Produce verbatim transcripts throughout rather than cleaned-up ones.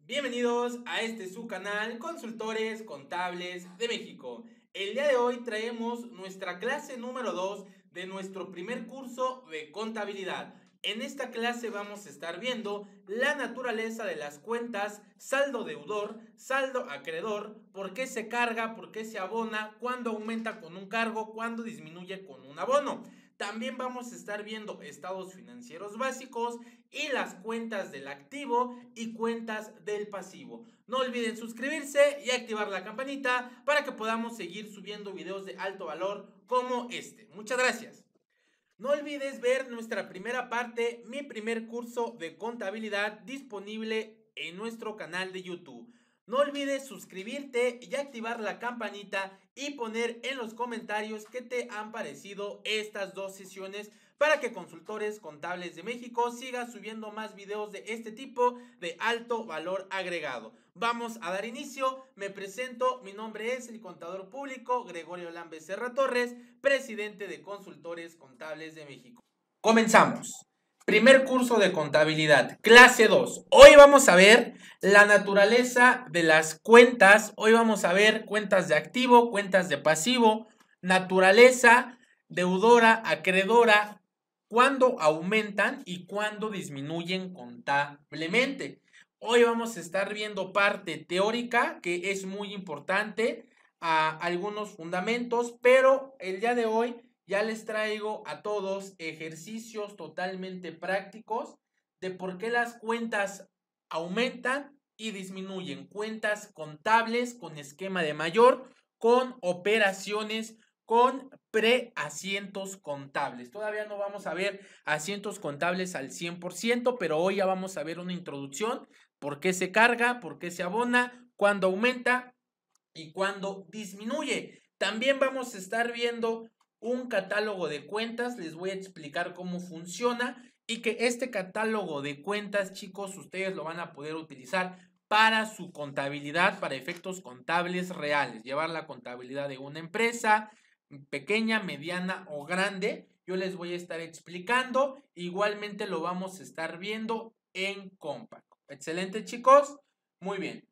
Bienvenidos a este su canal Consultores Contables de México. El día de hoy traemos nuestra clase número dos de nuestro primer curso de contabilidad. En esta clase vamos a estar viendo la naturaleza de las cuentas, saldo deudor, saldo acreedor, por qué se carga, por qué se abona, cuándo aumenta con un cargo, cuándo disminuye con un abono. También vamos a estar viendo estados financieros básicos y las cuentas del activo y cuentas del pasivo. No olviden suscribirse y activar la campanita para que podamos seguir subiendo videos de alto valor como este. Muchas gracias. No olvides ver nuestra primera parte, mi primer curso de contabilidad disponible en nuestro canal de YouTube. No olvides suscribirte y activar la campanita y poner en los comentarios qué te han parecido estas dos sesiones para que Consultores Contables de México siga subiendo más videos de este tipo de alto valor agregado. Vamos a dar inicio. Me presento, mi nombre es el contador público Gregorio Lam Becerra Torres, presidente de Consultores Contables de México. Comenzamos. Primer curso de contabilidad, clase dos. Hoy vamos a ver la naturaleza de las cuentas. Hoy vamos a ver cuentas de activo, cuentas de pasivo, naturaleza, deudora, acreedora, cuándo aumentan y cuándo disminuyen contablemente. Hoy vamos a estar viendo parte teórica que es muy importante, a algunos fundamentos, pero el día de hoy ya les traigo a todos ejercicios totalmente prácticos de por qué las cuentas aumentan y disminuyen. Cuentas contables con esquema de mayor, con operaciones, con preasientos contables. Todavía no vamos a ver asientos contables al cien por ciento, pero hoy ya vamos a ver una introducción. ¿Por qué se carga? ¿Por qué se abona? ¿Cuándo aumenta? Y cuándo disminuye. También vamos a estar viendo un catálogo de cuentas, les voy a explicar cómo funciona y que este catálogo de cuentas, chicos, ustedes lo van a poder utilizar para su contabilidad, para efectos contables reales, llevar la contabilidad de una empresa pequeña, mediana o grande. Yo les voy a estar explicando, igualmente lo vamos a estar viendo en Compact. Excelente, chicos, muy bien.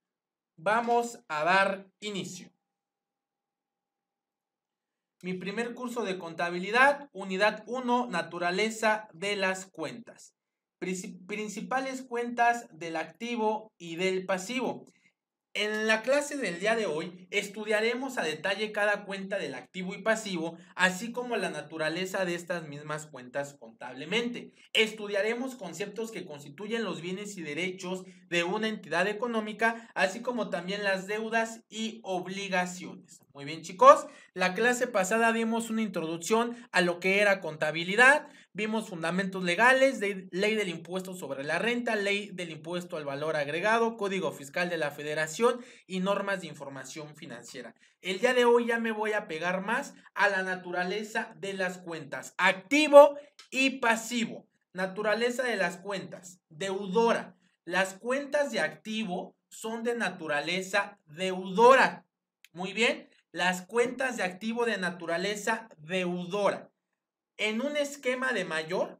Vamos a dar inicio. Mi primer curso de contabilidad, unidad uno, naturaleza de las cuentas. Principales cuentas del activo y del pasivo. En la clase del día de hoy estudiaremos a detalle cada cuenta del activo y pasivo, así como la naturaleza de estas mismas cuentas contablemente. Estudiaremos conceptos que constituyen los bienes y derechos de una entidad económica, así como también las deudas y obligaciones. Muy bien, chicos, la clase pasada dimos una introducción a lo que era contabilidad. Vimos fundamentos legales, de ley del impuesto sobre la renta, ley del impuesto al valor agregado, código fiscal de la federación y normas de información financiera. El día de hoy ya me voy a pegar más a la naturaleza de las cuentas, activo y pasivo. Naturaleza de las cuentas, deudora. Las cuentas de activo son de naturaleza deudora. Muy bien, las cuentas de activo de naturaleza deudora. En un esquema de mayor,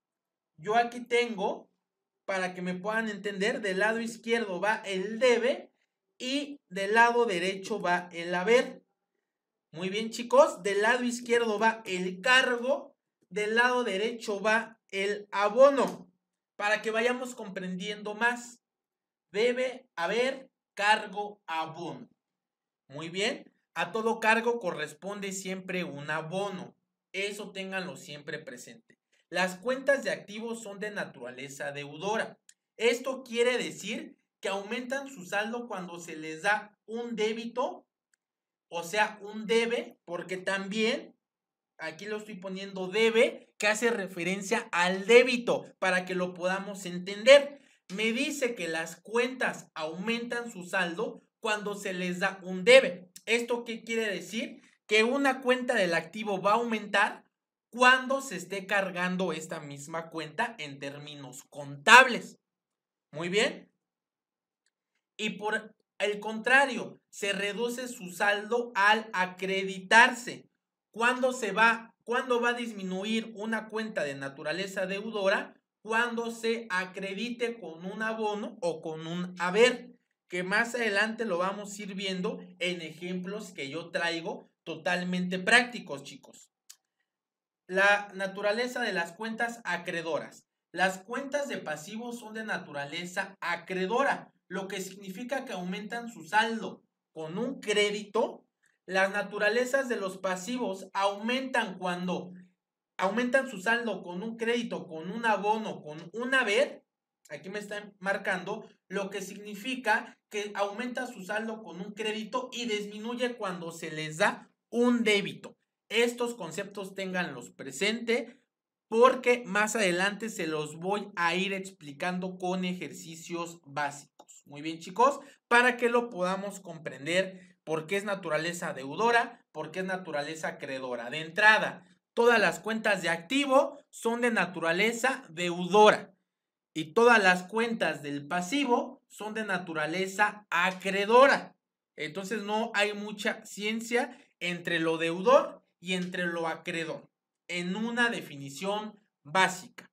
yo aquí tengo, para que me puedan entender, del lado izquierdo va el debe y del lado derecho va el haber. Muy bien, chicos, del lado izquierdo va el cargo, del lado derecho va el abono, para que vayamos comprendiendo más. Debe, haber, cargo, abono. Muy bien, a todo cargo corresponde siempre un abono. Eso ténganlo siempre presente. Las cuentas de activos son de naturaleza deudora. Esto quiere decir que aumentan su saldo cuando se les da un débito, o sea, un debe, porque también, aquí lo estoy poniendo debe, que hace referencia al débito, para que lo podamos entender. Me dice que las cuentas aumentan su saldo cuando se les da un debe. ¿Esto qué quiere decir? Que una cuenta del activo va a aumentar cuando se esté cargando esta misma cuenta en términos contables. Muy bien. Y por el contrario, se reduce su saldo al acreditarse. ¿Cuándo se va, cuándo va a disminuir una cuenta de naturaleza deudora? cuando se acredite con un abono o con un haber, que más adelante lo vamos a ir viendo en ejemplos que yo traigo totalmente prácticos, chicos. La naturaleza de las cuentas acreedoras. Las cuentas de pasivos son de naturaleza acreedora, lo que significa que aumentan su saldo con un crédito. Las naturalezas de los pasivos aumentan cuando aumentan su saldo con un crédito, con un abono, con un haber. Aquí me están marcando, lo que significa que aumenta su saldo con un crédito y disminuye cuando se les da un débito. Estos conceptos ténganlos presente porque más adelante se los voy a ir explicando con ejercicios básicos. Muy bien, chicos, para que lo podamos comprender por qué es naturaleza deudora, por qué es naturaleza acreedora. De entrada, todas las cuentas de activo son de naturaleza deudora y todas las cuentas del pasivo son de naturaleza acreedora. Entonces no hay mucha ciencia entre lo deudor y entre lo acreedor en una definición básica.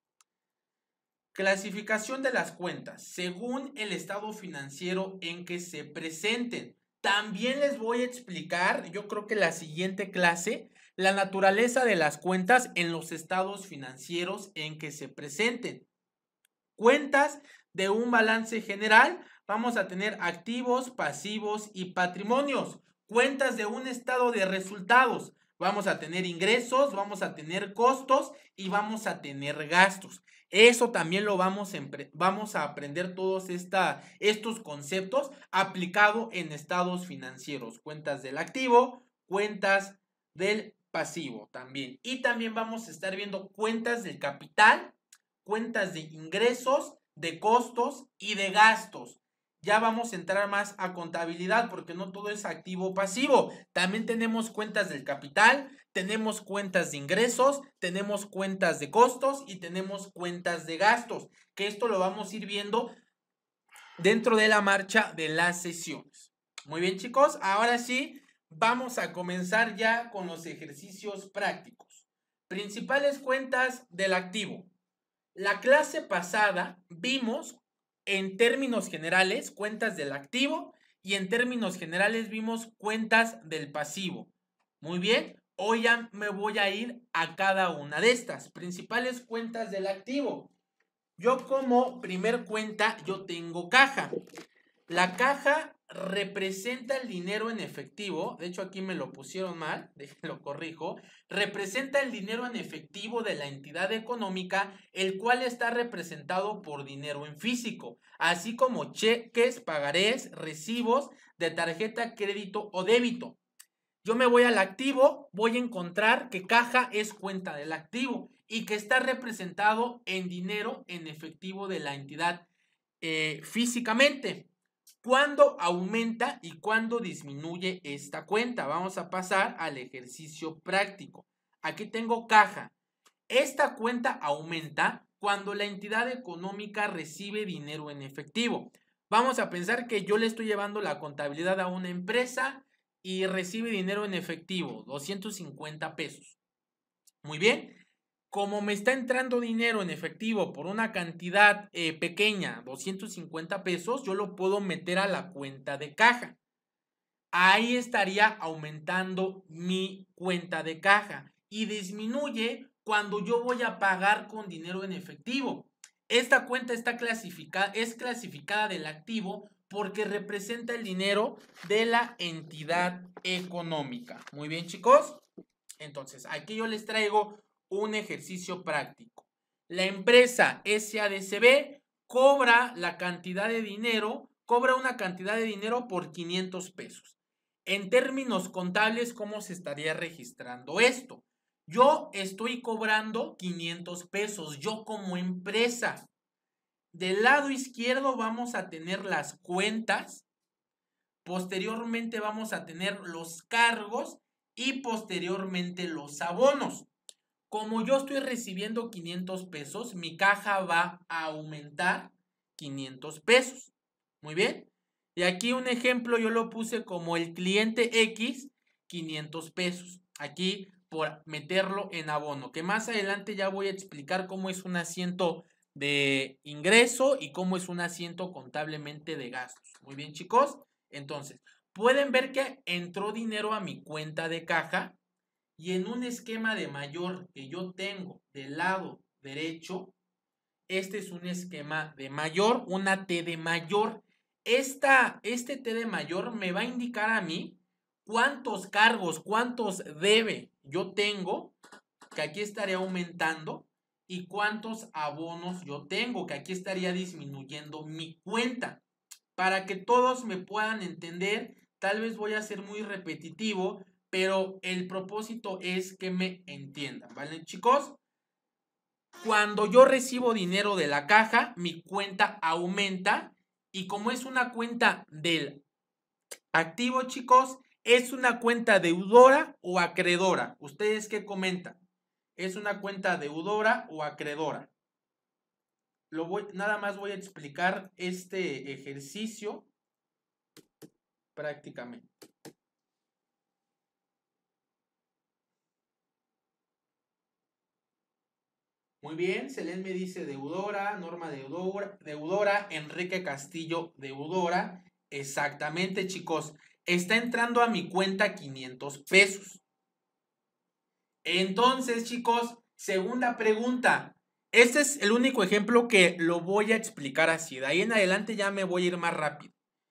Clasificación de las cuentas según el estado financiero en que se presenten. También les voy a explicar, yo creo que la siguiente clase, la naturaleza de las cuentas en los estados financieros en que se presenten. Cuentas de un balance general, vamos a tener activos, pasivos y patrimonios. Cuentas de un estado de resultados, vamos a tener ingresos, vamos a tener costos y vamos a tener gastos. Eso también lo vamos a, vamos a aprender todos esta, estos conceptos aplicado en estados financieros. Cuentas del activo, cuentas del pasivo también. Y también vamos a estar viendo cuentas del capital, cuentas de ingresos, de costos y de gastos. Ya vamos a entrar más a contabilidad porque no todo es activo o pasivo. También tenemos cuentas del capital, tenemos cuentas de ingresos, tenemos cuentas de costos y tenemos cuentas de gastos. Que esto lo vamos a ir viendo dentro de la marcha de las sesiones. Muy bien, chicos, ahora sí vamos a comenzar ya con los ejercicios prácticos. Principales cuentas del activo. La clase pasada vimos en términos generales cuentas del activo y en términos generales vimos cuentas del pasivo. Muy bien, hoy ya me voy a ir a cada una de estas. Principales cuentas del activo. Yo como primer cuenta yo tengo caja. La caja representa el dinero en efectivo, de hecho aquí me lo pusieron mal, déjenlo corrijo, representa el dinero en efectivo de la entidad económica, el cual está representado por dinero en físico, así como cheques, pagarés, recibos de tarjeta, crédito o débito. Yo me voy al activo, voy a encontrar que caja es cuenta del activo y que está representado en dinero en efectivo de la entidad eh, físicamente. ¿Cuándo aumenta y cuándo disminuye esta cuenta? Vamos a pasar al ejercicio práctico. Aquí tengo caja. Esta cuenta aumenta cuando la entidad económica recibe dinero en efectivo. Vamos a pensar que yo le estoy llevando la contabilidad a una empresa y recibe dinero en efectivo, doscientos cincuenta pesos. Muy bien. Como me está entrando dinero en efectivo por una cantidad eh, pequeña, doscientos cincuenta pesos, yo lo puedo meter a la cuenta de caja. Ahí estaría aumentando mi cuenta de caja y disminuye cuando yo voy a pagar con dinero en efectivo. Esta cuenta está clasificada, es clasificada del activo porque representa el dinero de la entidad económica. Muy bien, chicos. Entonces, aquí yo les traigo un ejercicio práctico. La empresa S A D C B cobra la cantidad de dinero, cobra una cantidad de dinero por quinientos pesos. En términos contables, ¿cómo se estaría registrando esto? Yo estoy cobrando quinientos pesos, yo como empresa. Del lado izquierdo vamos a tener las cuentas, posteriormente vamos a tener los cargos y posteriormente los abonos. Como yo estoy recibiendo quinientos pesos, mi caja va a aumentar quinientos pesos. Muy bien. Y aquí un ejemplo yo lo puse como el cliente X, quinientos pesos. Aquí por meterlo en abono, que más adelante ya voy a explicar cómo es un asiento de ingreso y cómo es un asiento contablemente de gastos. Muy bien, chicos. Entonces, pueden ver que entró dinero a mi cuenta de caja y en un esquema de mayor que yo tengo del lado derecho, este es un esquema de mayor, una T de mayor. Esta, este T de mayor me va a indicar a mí cuántos cargos, cuántos debe yo tengo, que aquí estaría aumentando, y cuántos abonos yo tengo, que aquí estaría disminuyendo mi cuenta. Para que todos me puedan entender, tal vez voy a ser muy repetitivo, pero el propósito es que me entiendan, ¿vale, chicos? Cuando yo recibo dinero de la caja, mi cuenta aumenta y como es una cuenta del activo, chicos, es una cuenta deudora o acreedora. ¿Ustedes qué comentan? ¿Es una cuenta deudora o acreedora? Lo voy, nada más voy a explicar este ejercicio prácticamente. Muy bien, Selén me dice deudora, Norma deudora, deudora, Enrique Castillo deudora. Exactamente, chicos. Está entrando a mi cuenta quinientos pesos. Entonces, chicos, segunda pregunta. Este es el único ejemplo que lo voy a explicar así. De ahí en adelante ya me voy a ir más rápido.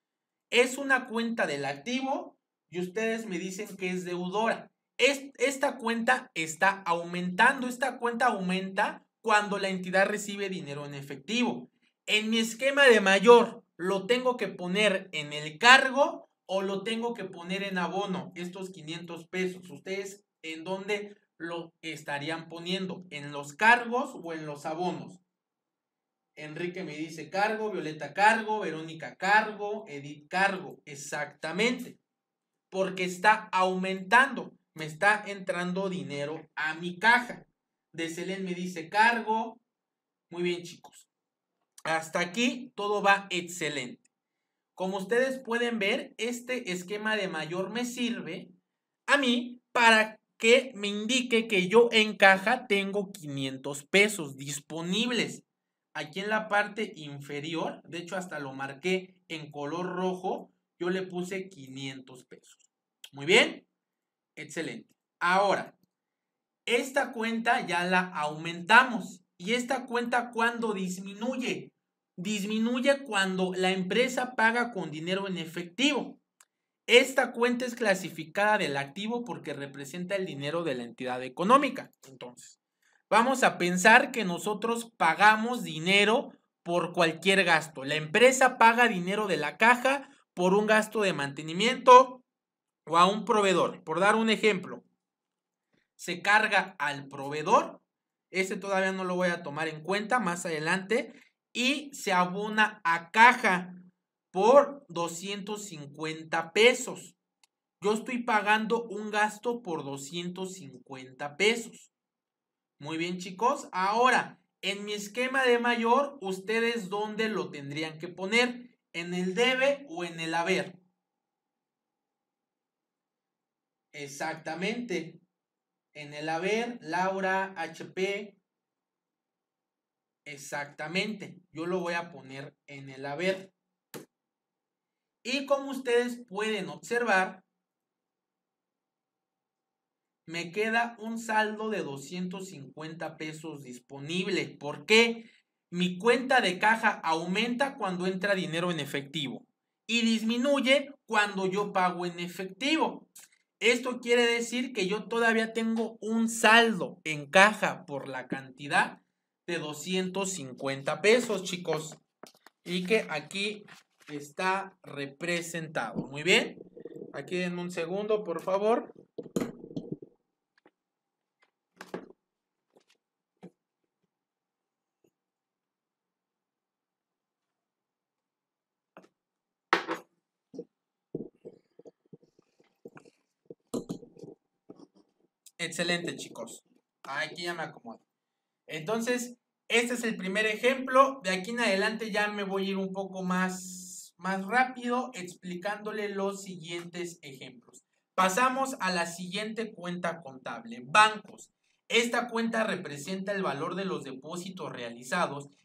Es una cuenta del activo y ustedes me dicen que es deudora. Es, esta cuenta está aumentando. Esta cuenta aumenta cuando la entidad recibe dinero en efectivo. En mi esquema de mayor, ¿lo tengo que poner en el cargo o lo tengo que poner en abono? Estos quinientos pesos. ¿Ustedes en dónde lo estarían poniendo? ¿En los cargos o en los abonos? Enrique me dice cargo, Violeta cargo, Verónica cargo, Edith cargo. Exactamente. Porque está aumentando. Me está entrando dinero a mi caja. De Selén me dice cargo. Muy bien, chicos. Hasta aquí todo va excelente. Como ustedes pueden ver, este esquema de mayor me sirve a mí para que me indique que yo en caja tengo quinientos pesos disponibles. Aquí en la parte inferior, de hecho hasta lo marqué en color rojo, yo le puse quinientos pesos. Muy bien, excelente. Ahora, esta cuenta ya la aumentamos. ¿Y esta cuenta cuándo disminuye? Disminuye cuando la empresa paga con dinero en efectivo. Esta cuenta es clasificada del activo porque representa el dinero de la entidad económica. Entonces, vamos a pensar que nosotros pagamos dinero por cualquier gasto. La empresa paga dinero de la caja por un gasto de mantenimiento o a un proveedor. Por dar un ejemplo, se carga al proveedor. Ese todavía no lo voy a tomar en cuenta más adelante. Y se abona a caja por doscientos cincuenta pesos. Yo estoy pagando un gasto por doscientos cincuenta pesos. Muy bien, chicos. Ahora, en mi esquema de mayor, ¿ustedes dónde lo tendrían que poner? ¿En el debe o en el haber? Exactamente. En el haber, Laura, H P. Exactamente. Yo lo voy a poner en el haber. Y como ustedes pueden observar, me queda un saldo de doscientos cincuenta pesos disponible. ¿Por qué? Mi cuenta de caja aumenta cuando entra dinero en efectivo y disminuye cuando yo pago en efectivo. Esto quiere decir que yo todavía tengo un saldo en caja por la cantidad de doscientos cincuenta pesos, chicos. Y que aquí está representado. Muy bien. Aquí denme un segundo, por favor. Excelente, chicos. Aquí ya me acomodo. Entonces, este es el primer ejemplo. De aquí en adelante ya me voy a ir un poco más, más rápido explicándole los siguientes ejemplos. Pasamos a la siguiente cuenta contable. Bancos. Esta cuenta representa el valor de los depósitos realizados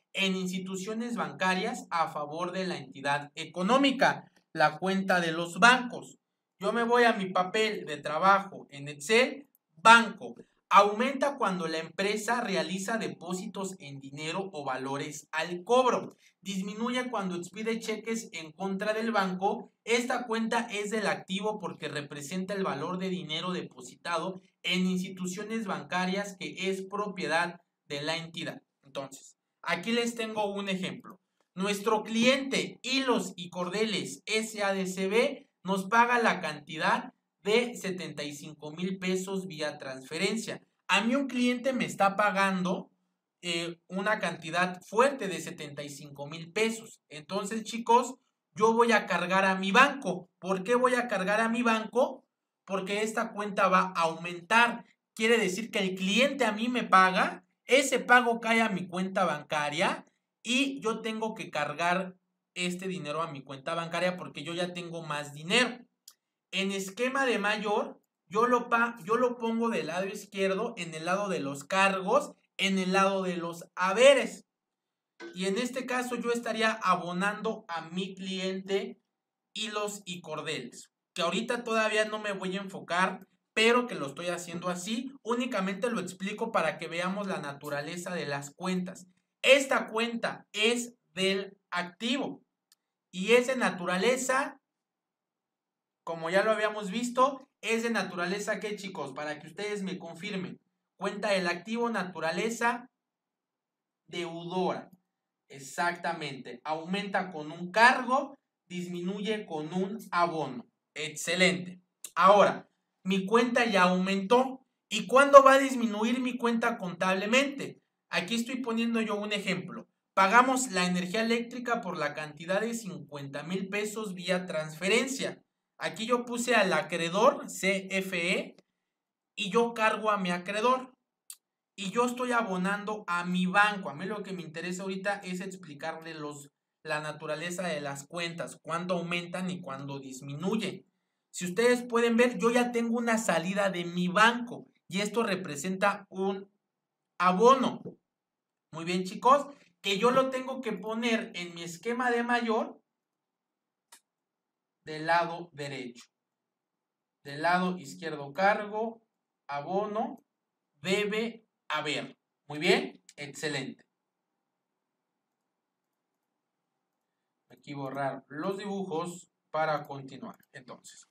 en instituciones bancarias a favor de la entidad económica, la cuenta de los bancos. Yo me voy a mi papel de trabajo en Excel, banco. Aumenta cuando la empresa realiza depósitos en dinero o valores al cobro. Disminuye cuando expide cheques en contra del banco. Esta cuenta es del activo porque representa el valor de dinero depositado en instituciones bancarias que es propiedad de la entidad. Entonces, aquí les tengo un ejemplo. Nuestro cliente Hilos y Cordeles S A D C B nos paga la cantidad de setenta y cinco mil pesos vía transferencia. A mí un cliente me está pagando eh, una cantidad fuerte de setenta y cinco mil pesos. Entonces, chicos, yo voy a cargar a mi banco. ¿Por qué voy a cargar a mi banco? Porque esta cuenta va a aumentar. Quiere decir que el cliente a mí me paga, ese pago cae a mi cuenta bancaria y yo tengo que cargar este dinero a mi cuenta bancaria porque yo ya tengo más dinero. En esquema de mayor, yo lo, pa, yo lo pongo del lado izquierdo, en el lado de los cargos, en el lado de los haberes. Y en este caso yo estaría abonando a mi cliente Hilos y Cordeles, que ahorita todavía no me voy a enfocar, pero que lo estoy haciendo así. Únicamente lo explico para que veamos la naturaleza de las cuentas. Esta cuenta es del activo y es de naturaleza, como ya lo habíamos visto, es de naturaleza, ¿qué, chicos? Para que ustedes me confirmen. Cuenta del activo, naturaleza deudora. Exactamente. Aumenta con un cargo, disminuye con un abono. Excelente. Ahora, mi cuenta ya aumentó. ¿Y cuándo va a disminuir mi cuenta contablemente? Aquí estoy poniendo yo un ejemplo. Pagamos la energía eléctrica por la cantidad de cincuenta mil pesos vía transferencia. Aquí yo puse al acreedor, C F E, y yo cargo a mi acreedor. Y yo estoy abonando a mi banco. A mí lo que me interesa ahorita es explicarle los, la naturaleza de las cuentas, cuándo aumentan y cuándo disminuyen. Si ustedes pueden ver, yo ya tengo una salida de mi banco y esto representa un abono. Muy bien, chicos, que yo lo tengo que poner en mi esquema de mayor del lado derecho. Del lado izquierdo cargo, abono, debe haber. Muy bien, excelente. Aquí borrar los dibujos para continuar. Entonces,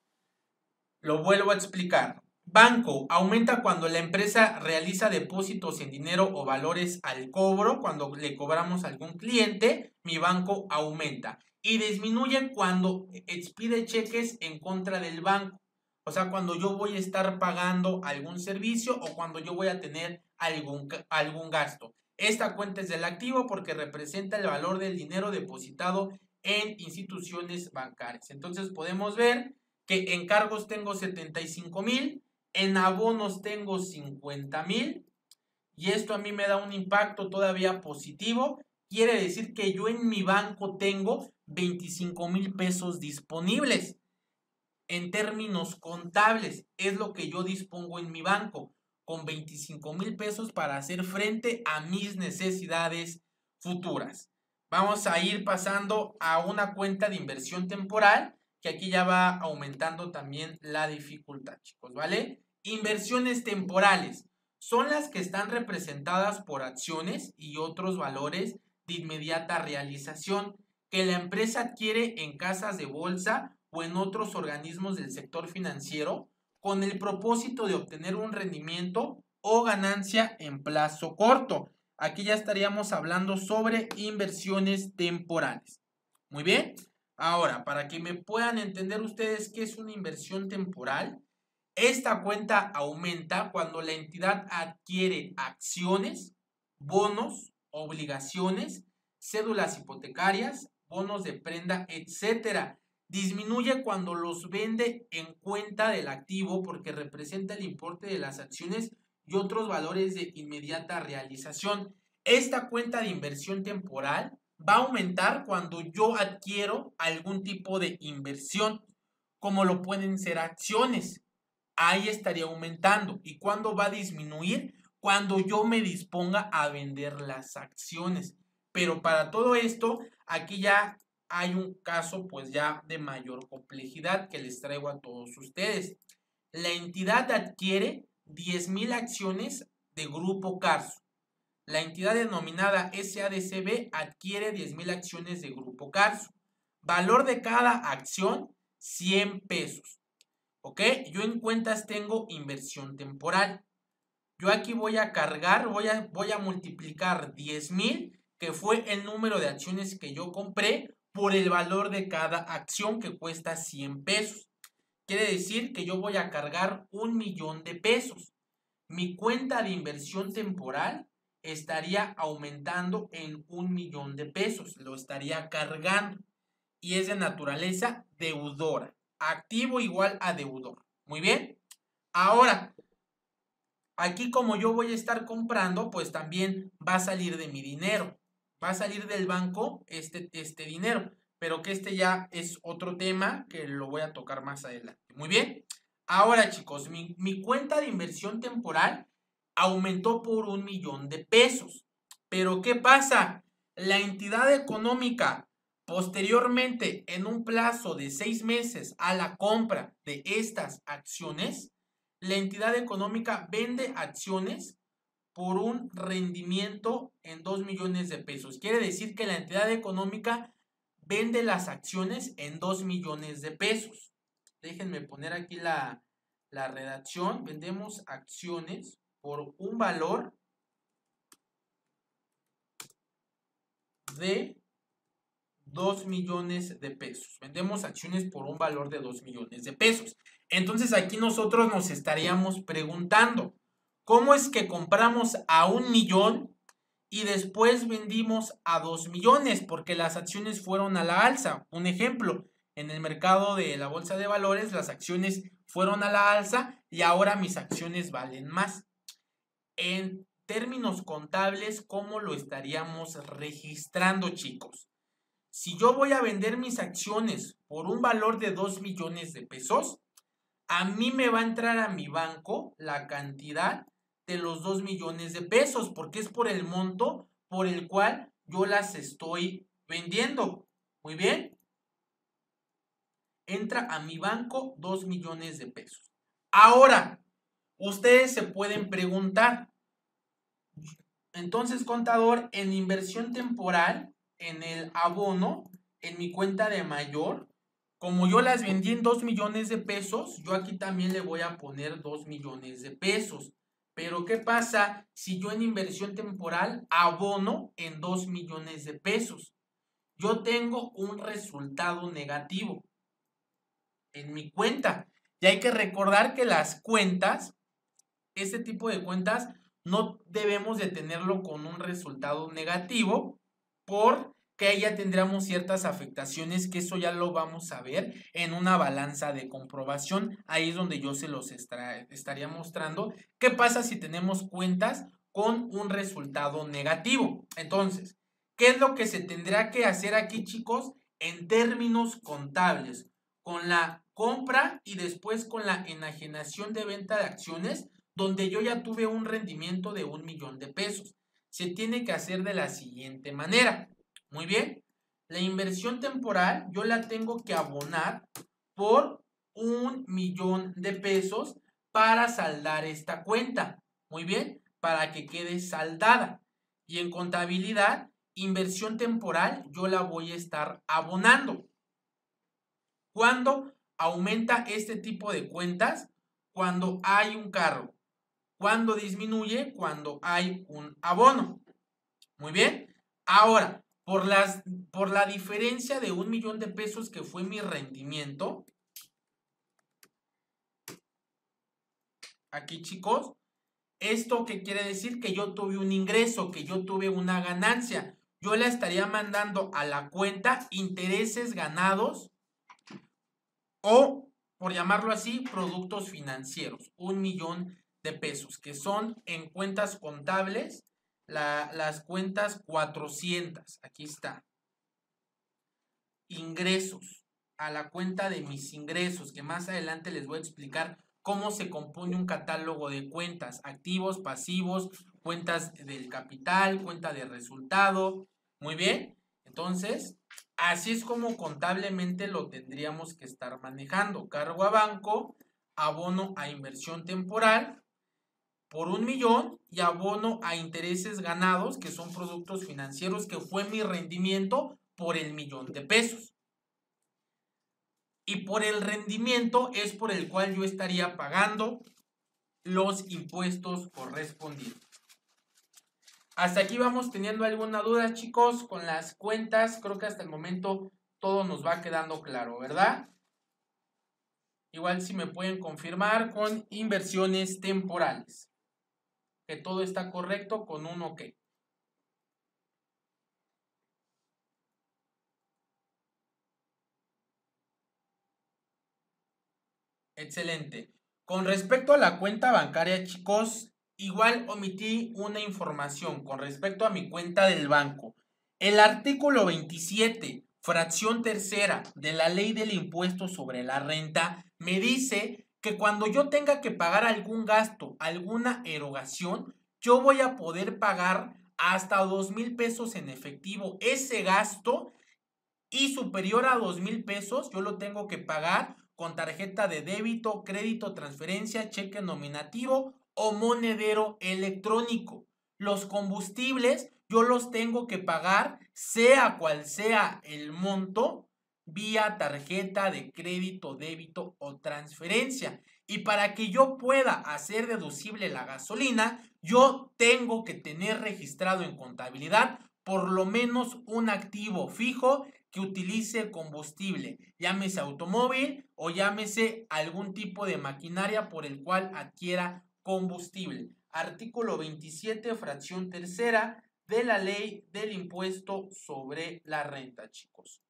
lo vuelvo a explicar. Banco aumenta cuando la empresa realiza depósitos en dinero o valores al cobro. Cuando le cobramos a algún cliente, mi banco aumenta. Y disminuye cuando expide cheques en contra del banco. O sea, cuando yo voy a estar pagando algún servicio o cuando yo voy a tener algún, algún gasto. Esta cuenta es del activo porque representa el valor del dinero depositado en instituciones bancarias. Entonces podemos ver que en cargos tengo setenta y cinco mil, en abonos tengo cincuenta mil y esto a mí me da un impacto todavía positivo. Quiere decir que yo en mi banco tengo veinticinco mil pesos disponibles. En términos contables, es lo que yo dispongo en mi banco, con veinticinco mil pesos para hacer frente a mis necesidades futuras. Vamos a ir pasando a una cuenta de inversión temporal, que aquí ya va aumentando también la dificultad, chicos, ¿vale? Inversiones temporales son las que están representadas por acciones y otros valores de inmediata realización que la empresa adquiere en casas de bolsa o en otros organismos del sector financiero con el propósito de obtener un rendimiento o ganancia en plazo corto. Aquí ya estaríamos hablando sobre inversiones temporales. Muy bien. Ahora, para que me puedan entender ustedes qué es una inversión temporal, esta cuenta aumenta cuando la entidad adquiere acciones, bonos, obligaciones, cédulas hipotecarias, bonos de prenda, etcétera. Disminuye cuando los vende en cuenta del activo porque representa el importe de las acciones y otros valores de inmediata realización. Esta cuenta de inversión temporal va a aumentar cuando yo adquiero algún tipo de inversión, como lo pueden ser acciones. Ahí estaría aumentando. ¿Y cuándo va a disminuir? Cuando yo me disponga a vender las acciones. Pero para todo esto, aquí ya hay un caso pues ya de mayor complejidad que les traigo a todos ustedes. La entidad adquiere diez mil acciones de Grupo Carso. La entidad denominada S A D C B adquiere diez mil acciones de Grupo Carso. Valor de cada acción, cien pesos. ¿Ok? Yo en cuentas tengo inversión temporal. Yo aquí voy a cargar, voy a, voy a multiplicar diez mil, que fue el número de acciones que yo compré, por el valor de cada acción, que cuesta cien pesos. Quiere decir que yo voy a cargar un millón de pesos. Mi cuenta de inversión temporal estaría aumentando en un millón de pesos. Lo estaría cargando. Y es de naturaleza deudora. Activo igual a deudor. Muy bien. Ahora, aquí como yo voy a estar comprando, pues también va a salir de mi dinero. Va a salir del banco este, este dinero. Pero que este ya es otro tema que lo voy a tocar más adelante. Muy bien. Ahora, chicos, mi, mi cuenta de inversión temporal aumentó por un millón de pesos. Pero ¿qué pasa? La entidad económica, posteriormente, en un plazo de seis meses a la compra de estas acciones, la entidad económica vende acciones por un rendimiento en dos millones de pesos. Quiere decir que la entidad económica vende las acciones en dos millones de pesos. Déjenme poner aquí la, la redacción. Vendemos acciones por un valor de dos millones de pesos. Vendemos acciones por un valor de dos millones de pesos. Entonces aquí nosotros nos estaríamos preguntando, ¿cómo es que compramos a un millón y después vendimos a dos millones? Porque las acciones fueron a la alza. Un ejemplo, en el mercado de la bolsa de valores, las acciones fueron a la alza y ahora mis acciones valen más. En términos contables, ¿cómo lo estaríamos registrando, chicos? Si yo voy a vender mis acciones por un valor de dos millones de pesos, a mí me va a entrar a mi banco la cantidad de los dos millones de pesos, porque es por el monto por el cual yo las estoy vendiendo. Muy bien. Entra a mi banco dos millones de pesos. Ahora, ustedes se pueden preguntar, entonces, contador, en inversión temporal, en el abono, en mi cuenta de mayor, como yo las vendí en dos millones de pesos, yo aquí también le voy a poner dos millones de pesos. Pero, ¿qué pasa si yo en inversión temporal abono en dos millones de pesos? Yo tengo un resultado negativo en mi cuenta. Y hay que recordar que las cuentas, este tipo de cuentas, no debemos de tenerlo con un resultado negativo, porque ahí ya tendríamos ciertas afectaciones, que eso ya lo vamos a ver en una balanza de comprobación. Ahí es donde yo se los estaría mostrando qué pasa si tenemos cuentas con un resultado negativo. Entonces, ¿qué es lo que se tendrá que hacer aquí, chicos? En términos contables, con la compra y después con la enajenación de venta de acciones, donde yo ya tuve un rendimiento de un millón de pesos. Se tiene que hacer de la siguiente manera. Muy bien. La inversión temporal yo la tengo que abonar por un millón de pesos para saldar esta cuenta. Muy bien. Para que quede saldada. Y en contabilidad, inversión temporal yo la voy a estar abonando. ¿Cuándo aumenta este tipo de cuentas? Cuando hay un carro. ¿Cuándo disminuye? Cuando hay un abono. Muy bien. Ahora, por, las, por la diferencia de un millón de pesos que fue mi rendimiento, aquí, chicos, ¿esto qué quiere decir? Que yo tuve un ingreso, que yo tuve una ganancia. Yo la estaría mandando a la cuenta intereses ganados o, por llamarlo así, productos financieros. Un millón de pesos, que son en cuentas contables la, las cuentas cuatrocientas. Aquí está. Ingresos. A la cuenta de mis ingresos, que más adelante les voy a explicar cómo se compone un catálogo de cuentas. Activos, pasivos, cuentas del capital, cuenta de resultado, Muy bien, entonces, así es como contablemente lo tendríamos que estar manejando. Cargo a banco, abono a inversión temporal por un millón y abono a intereses ganados, que son productos financieros, que fue mi rendimiento por el millón de pesos. Y por el rendimiento es por el cual yo estaría pagando los impuestos correspondientes. Hasta aquí vamos teniendo alguna duda, chicos, con las cuentas. Creo que hasta el momento todo nos va quedando claro, ¿verdad? Igual si me pueden confirmar con inversiones temporales, que todo está correcto con un OK. Excelente. Con respecto a la cuenta bancaria, chicos, igual omití una información con respecto a mi cuenta del banco. El artículo veintisiete, fracción tercera de la ley del impuesto sobre la renta me dice que cuando yo tenga que pagar algún gasto, alguna erogación, yo voy a poder pagar hasta dos mil pesos en efectivo. Ese gasto y superior a dos mil pesos, yo lo tengo que pagar con tarjeta de débito, crédito, transferencia, cheque nominativo o monedero electrónico. Los combustibles yo los tengo que pagar, sea cual sea el monto, vía tarjeta de crédito, débito o transferencia. Y para que yo pueda hacer deducible la gasolina, yo tengo que tener registrado en contabilidad por lo menos un activo fijo que utilice combustible, llámese automóvil o llámese algún tipo de maquinaria por el cual adquiera combustible. Artículo veintisiete, fracción tercera de la ley del impuesto sobre la renta, chicos.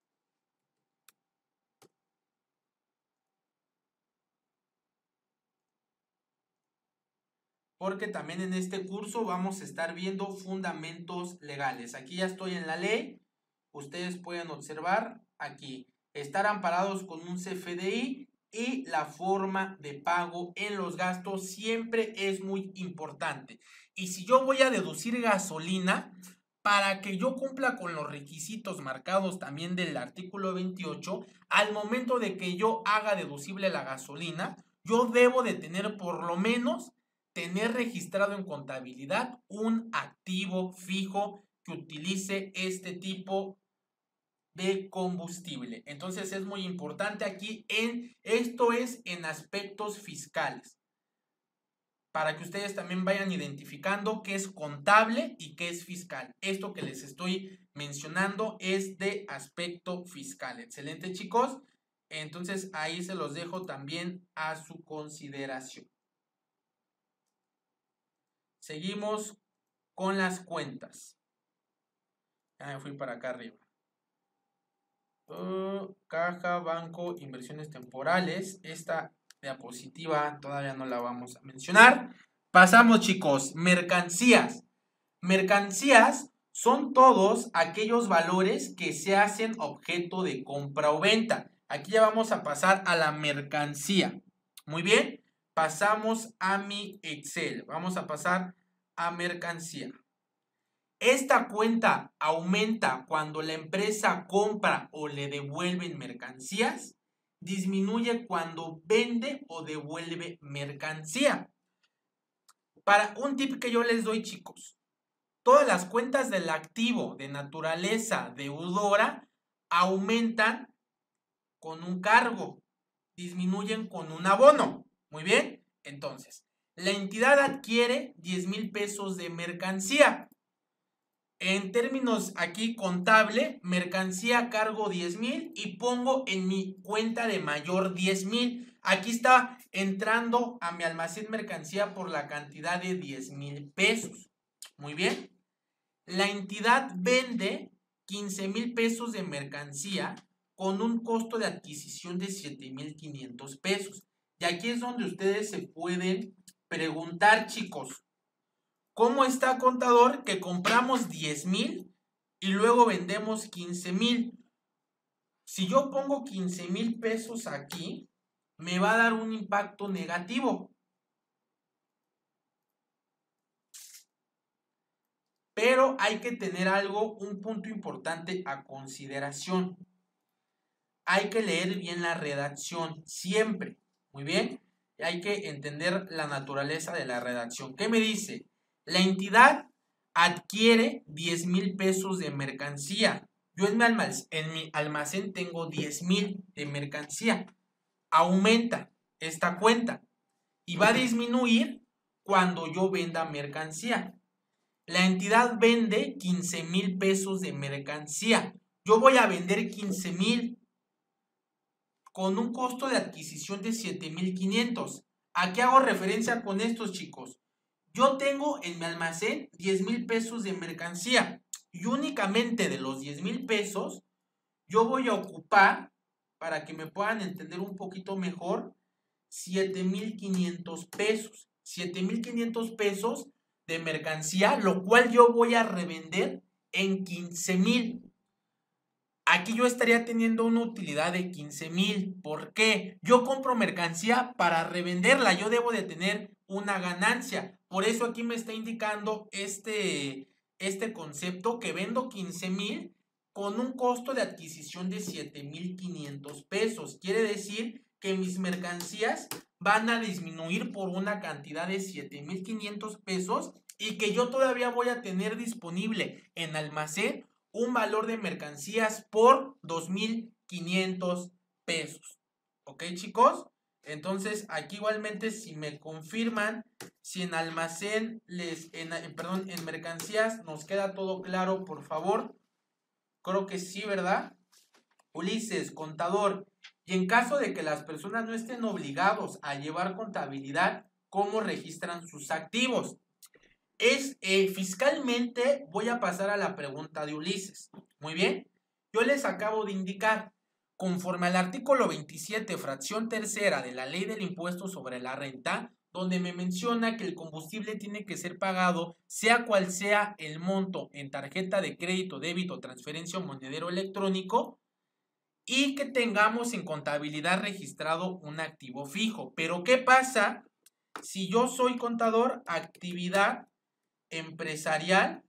Porque también en este curso vamos a estar viendo fundamentos legales. Aquí ya estoy en la ley. Ustedes pueden observar aquí, estar amparados con un C F D I y la forma de pago en los gastos siempre es muy importante. Y si yo voy a deducir gasolina, para que yo cumpla con los requisitos marcados también del artículo veintiocho, al momento de que yo haga deducible la gasolina, yo debo de tener por lo menos, tener registrado en contabilidad un activo fijo que utilice este tipo de combustible. Entonces es muy importante aquí en esto es en aspectos fiscales, para que ustedes también vayan identificando qué es contable y qué es fiscal. Esto que les estoy mencionando es de aspecto fiscal. Excelente, chicos. Entonces ahí se los dejo también a su consideración. Seguimos con las cuentas. Ya me fui para acá arriba. Uh, caja, banco, inversiones temporales. Esta diapositiva todavía no la vamos a mencionar. Pasamos, chicos, mercancías. Mercancías son todos aquellos valores que se hacen objeto de compra o venta. Aquí ya vamos a pasar a la mercancía. Muy bien, pasamos a mi Excel. Vamos a pasar a mercancía. Esta cuenta aumenta cuando la empresa compra o le devuelven mercancías, disminuye cuando vende o devuelve mercancía. Para un tip que yo les doy, chicos, todas las cuentas del activo de naturaleza deudora aumentan con un cargo, disminuyen con un abono. Muy bien, entonces, la entidad adquiere diez mil pesos de mercancía. En términos aquí contable, mercancía cargo diez mil y pongo en mi cuenta de mayor diez mil. Aquí está entrando a mi almacén mercancía por la cantidad de diez mil pesos. Muy bien. La entidad vende quince mil pesos de mercancía con un costo de adquisición de siete mil quinientos pesos. Y aquí es donde ustedes se pueden preguntar, chicos, ¿cómo está, contador, que compramos diez mil y luego vendemos quince mil? Si yo pongo quince mil pesos aquí, me va a dar un impacto negativo. pero hay que tener algo, un punto importante a consideración. Hay que leer bien la redacción, siempre. Muy bien. Hay que entender la naturaleza de la redacción. ¿Qué me dice? La entidad adquiere diez mil pesos de mercancía. Yo en mi almacén, en mi almacén tengo diez mil de mercancía. Aumenta esta cuenta y va a disminuir cuando yo venda mercancía. La entidad vende quince mil pesos de mercancía. Yo voy a vender quince mil con un costo de adquisición de siete mil quinientos. ¿A qué hago referencia con estos, chicos? Yo tengo en mi almacén diez mil pesos de mercancía y únicamente de los diez mil pesos yo voy a ocupar, para que me puedan entender un poquito mejor, siete mil quinientos pesos. siete mil quinientos pesos de mercancía, lo cual yo voy a revender en quince mil. Aquí yo estaría teniendo una utilidad de quince mil. ¿Por qué? Yo compro mercancía para revenderla. Yo debo de tener una ganancia. Por eso aquí me está indicando este, este concepto que vendo quince mil con un costo de adquisición de siete mil quinientos pesos. Quiere decir que mis mercancías van a disminuir por una cantidad de siete mil quinientos pesos y que yo todavía voy a tener disponible en almacén un valor de mercancías por dos mil quinientos pesos. ¿Ok, chicos? Entonces, aquí igualmente si me confirman, si en almacén, les, en, perdón, en mercancías nos queda todo claro, por favor. Creo que sí, ¿verdad? Ulises, contador. Y en caso de que las personas no estén obligados a llevar contabilidad, ¿cómo registran sus activos? Es eh, fiscalmente, voy a pasar a la pregunta de Ulises. Muy bien, yo les acabo de indicar, conforme al artículo veintisiete, fracción tercera de la ley del impuesto sobre la renta, donde me menciona que el combustible tiene que ser pagado, sea cual sea el monto en tarjeta de crédito, débito, transferencia o monedero electrónico, y que tengamos en contabilidad registrado un activo fijo. Pero ¿qué pasa si yo soy contador, actividad empresarial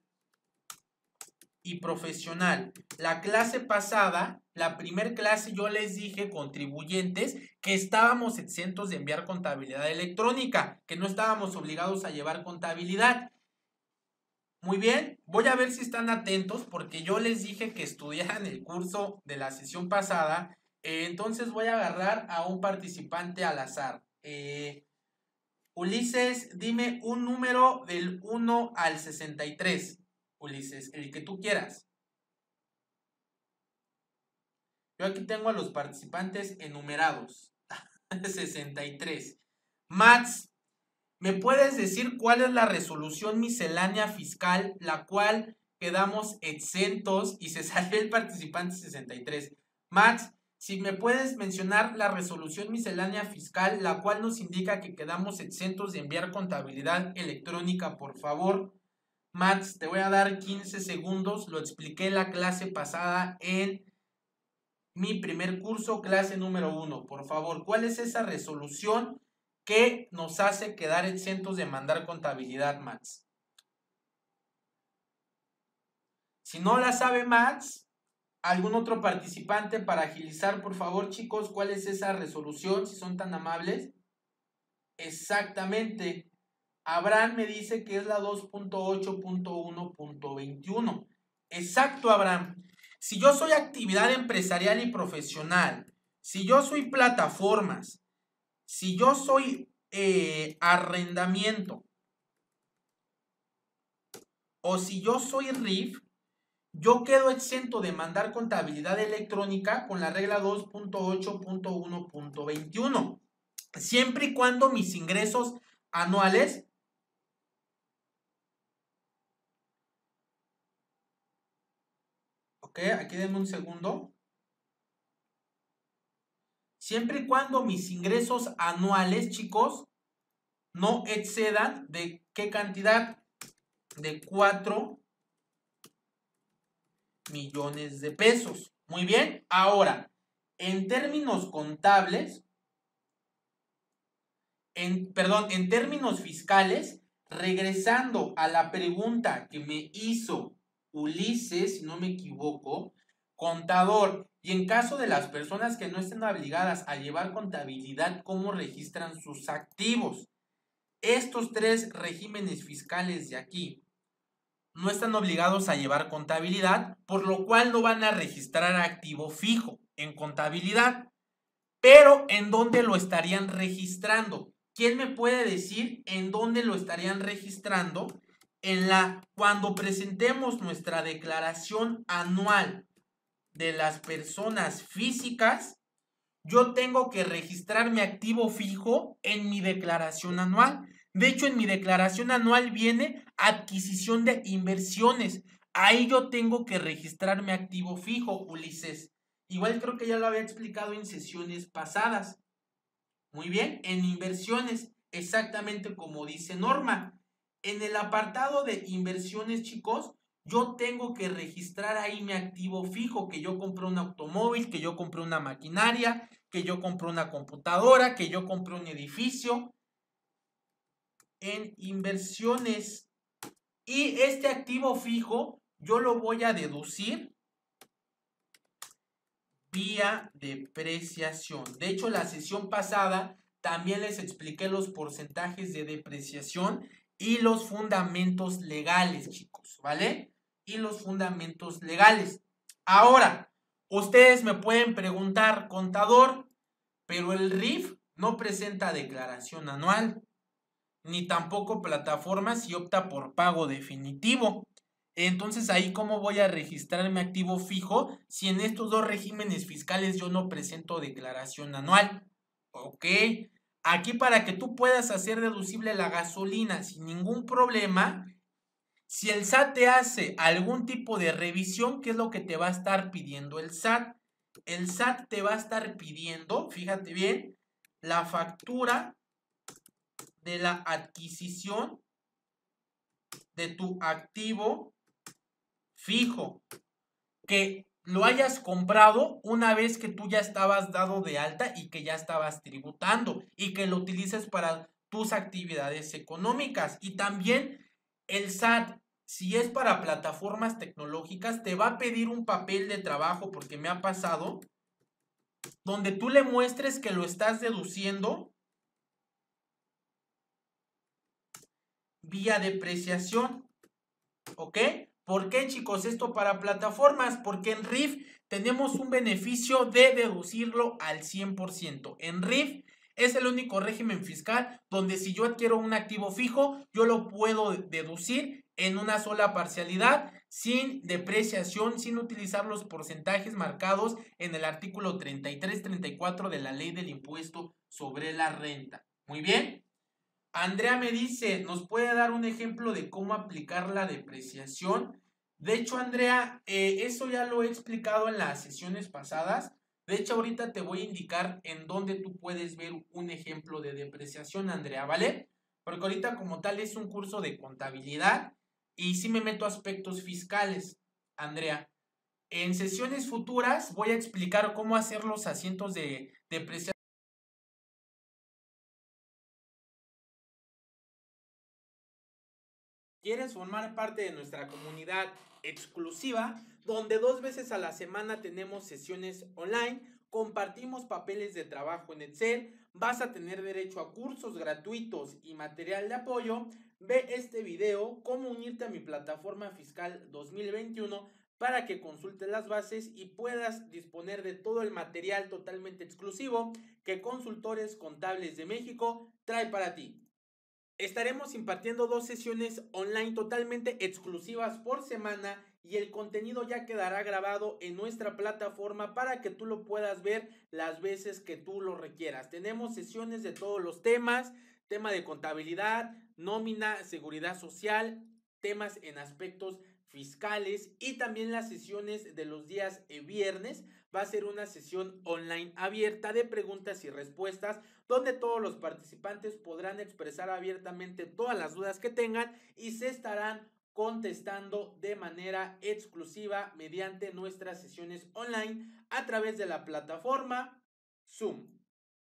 y profesional? La clase pasada, la primer clase, yo les dije, contribuyentes, que estábamos exentos de enviar contabilidad electrónica, que no estábamos obligados a llevar contabilidad. Muy bien, voy a ver si están atentos porque yo les dije que estudiaran el curso de la sesión pasada. Eh, entonces voy a agarrar a un participante al azar. Eh, Ulises, dime un número del uno al sesenta y tres. Ulises, el que tú quieras. Yo aquí tengo a los participantes enumerados. sesenta y tres. Max, ¿me puedes decir cuál es la resolución miscelánea fiscal, la cual quedamos exentos y se salió el participante sesenta y tres? Max, si me puedes mencionar la resolución miscelánea fiscal, la cual nos indica que quedamos exentos de enviar contabilidad electrónica, por favor. Max, te voy a dar quince segundos, lo expliqué la clase pasada en mi primer curso, clase número uno. Por favor, ¿cuál es esa resolución que nos hace quedar exentos de mandar contabilidad, Max? Si no la sabe Max, ¿algún otro participante para agilizar, por favor, chicos? ¿Cuál es esa resolución, si son tan amables? Exactamente. Abraham me dice que es la dos punto ocho punto uno punto veintiuno. Exacto, Abraham. Si yo soy actividad empresarial y profesional, si yo soy plataformas, si yo soy eh, arrendamiento, o si yo soy R I F, yo quedo exento de mandar contabilidad electrónica con la regla dos punto ocho punto uno punto veintiuno, siempre y cuando mis ingresos anuales ok, aquí denme un segundo. Siempre y cuando mis ingresos anuales, chicos, no excedan de qué cantidad, de cuatro millones de pesos. Muy bien, ahora, en términos contables, en, perdón, en términos fiscales, regresando a la pregunta que me hizo Ulises, si no me equivoco, contador, y en caso de las personas que no estén obligadas a llevar contabilidad, ¿cómo registran sus activos? Estos tres regímenes fiscales de aquí no están obligados a llevar contabilidad, por lo cual no van a registrar activo fijo en contabilidad. Pero ¿en dónde lo estarían registrando? ¿Quién me puede decir en dónde lo estarían registrando? En la, cuando presentemos nuestra declaración anual de las personas físicas, yo tengo que registrar mi activo fijo en mi declaración anual. De hecho, en mi declaración anual viene adquisición de inversiones. Ahí yo tengo que registrar mi activo fijo, Ulises. Igual creo que ya lo había explicado en sesiones pasadas. Muy bien, en inversiones, exactamente como dice Norma. En el apartado de inversiones, chicos, yo tengo que registrar ahí mi activo fijo, que yo compré un automóvil, que yo compré una maquinaria, que yo compré una computadora, que yo compré un edificio. En inversiones. Y este activo fijo, yo lo voy a deducir vía depreciación. De hecho, la sesión pasada también les expliqué los porcentajes de depreciación y los fundamentos legales, chicos, ¿vale? Y los fundamentos legales. Ahora, ustedes me pueden preguntar, contador, pero el R I F no presenta declaración anual, ni tampoco plataforma si opta por pago definitivo. Entonces, ahí cómo voy a registrar mi activo fijo si en estos dos regímenes fiscales yo no presento declaración anual. Ok, aquí para que tú puedas hacer deducible la gasolina sin ningún problema, si el S A T te hace algún tipo de revisión, ¿qué es lo que te va a estar pidiendo el S A T? El S A T te va a estar pidiendo, fíjate bien, la factura de la adquisición de tu activo fijo, que lo hayas comprado una vez que tú ya estabas dado de alta y que ya estabas tributando y que lo utilices para tus actividades económicas. Y también el S A T, si es para plataformas tecnológicas, te va a pedir un papel de trabajo, porque me ha pasado, donde tú le muestres que lo estás deduciendo vía depreciación. ¿Ok? ¿Por qué, chicos? Esto para plataformas, porque en R I F tenemos un beneficio de deducirlo al cien por ciento. En R I F es el único régimen fiscal donde si yo adquiero un activo fijo, yo lo puedo deducir en una sola parcialidad, sin depreciación, sin utilizar los porcentajes marcados en el artículo treinta y tres treinta y cuatro de la ley del impuesto sobre la renta. Muy bien. Andrea me dice, ¿nos puede dar un ejemplo de cómo aplicar la depreciación? De hecho, Andrea, eh, eso ya lo he explicado en las sesiones pasadas. De hecho, ahorita te voy a indicar en dónde tú puedes ver un ejemplo de depreciación, Andrea, ¿vale? Porque ahorita como tal es un curso de contabilidad y sí me meto a aspectos fiscales, Andrea. En sesiones futuras voy a explicar cómo hacer los asientos de depreciación. ¿Quieres formar parte de nuestra comunidad exclusiva, donde dos veces a la semana tenemos sesiones online, compartimos papeles de trabajo en Excel, vas a tener derecho a cursos gratuitos y material de apoyo? Ve este video, cómo unirte a mi plataforma fiscal dos mil veintiuno, para que consultes las bases y puedas disponer de todo el material totalmente exclusivo que Consultores Contables de México trae para ti. Estaremos impartiendo dos sesiones online totalmente exclusivas por semana y el contenido ya quedará grabado en nuestra plataforma para que tú lo puedas ver las veces que tú lo requieras. Tenemos sesiones de todos los temas, tema de contabilidad, nómina, seguridad social, temas en aspectos fiscales y también las sesiones de los días viernes. Va a ser una sesión online abierta de preguntas y respuestas, donde todos los participantes podrán expresar abiertamente todas las dudas que tengan y se estarán contestando de manera exclusiva mediante nuestras sesiones online a través de la plataforma Zoom.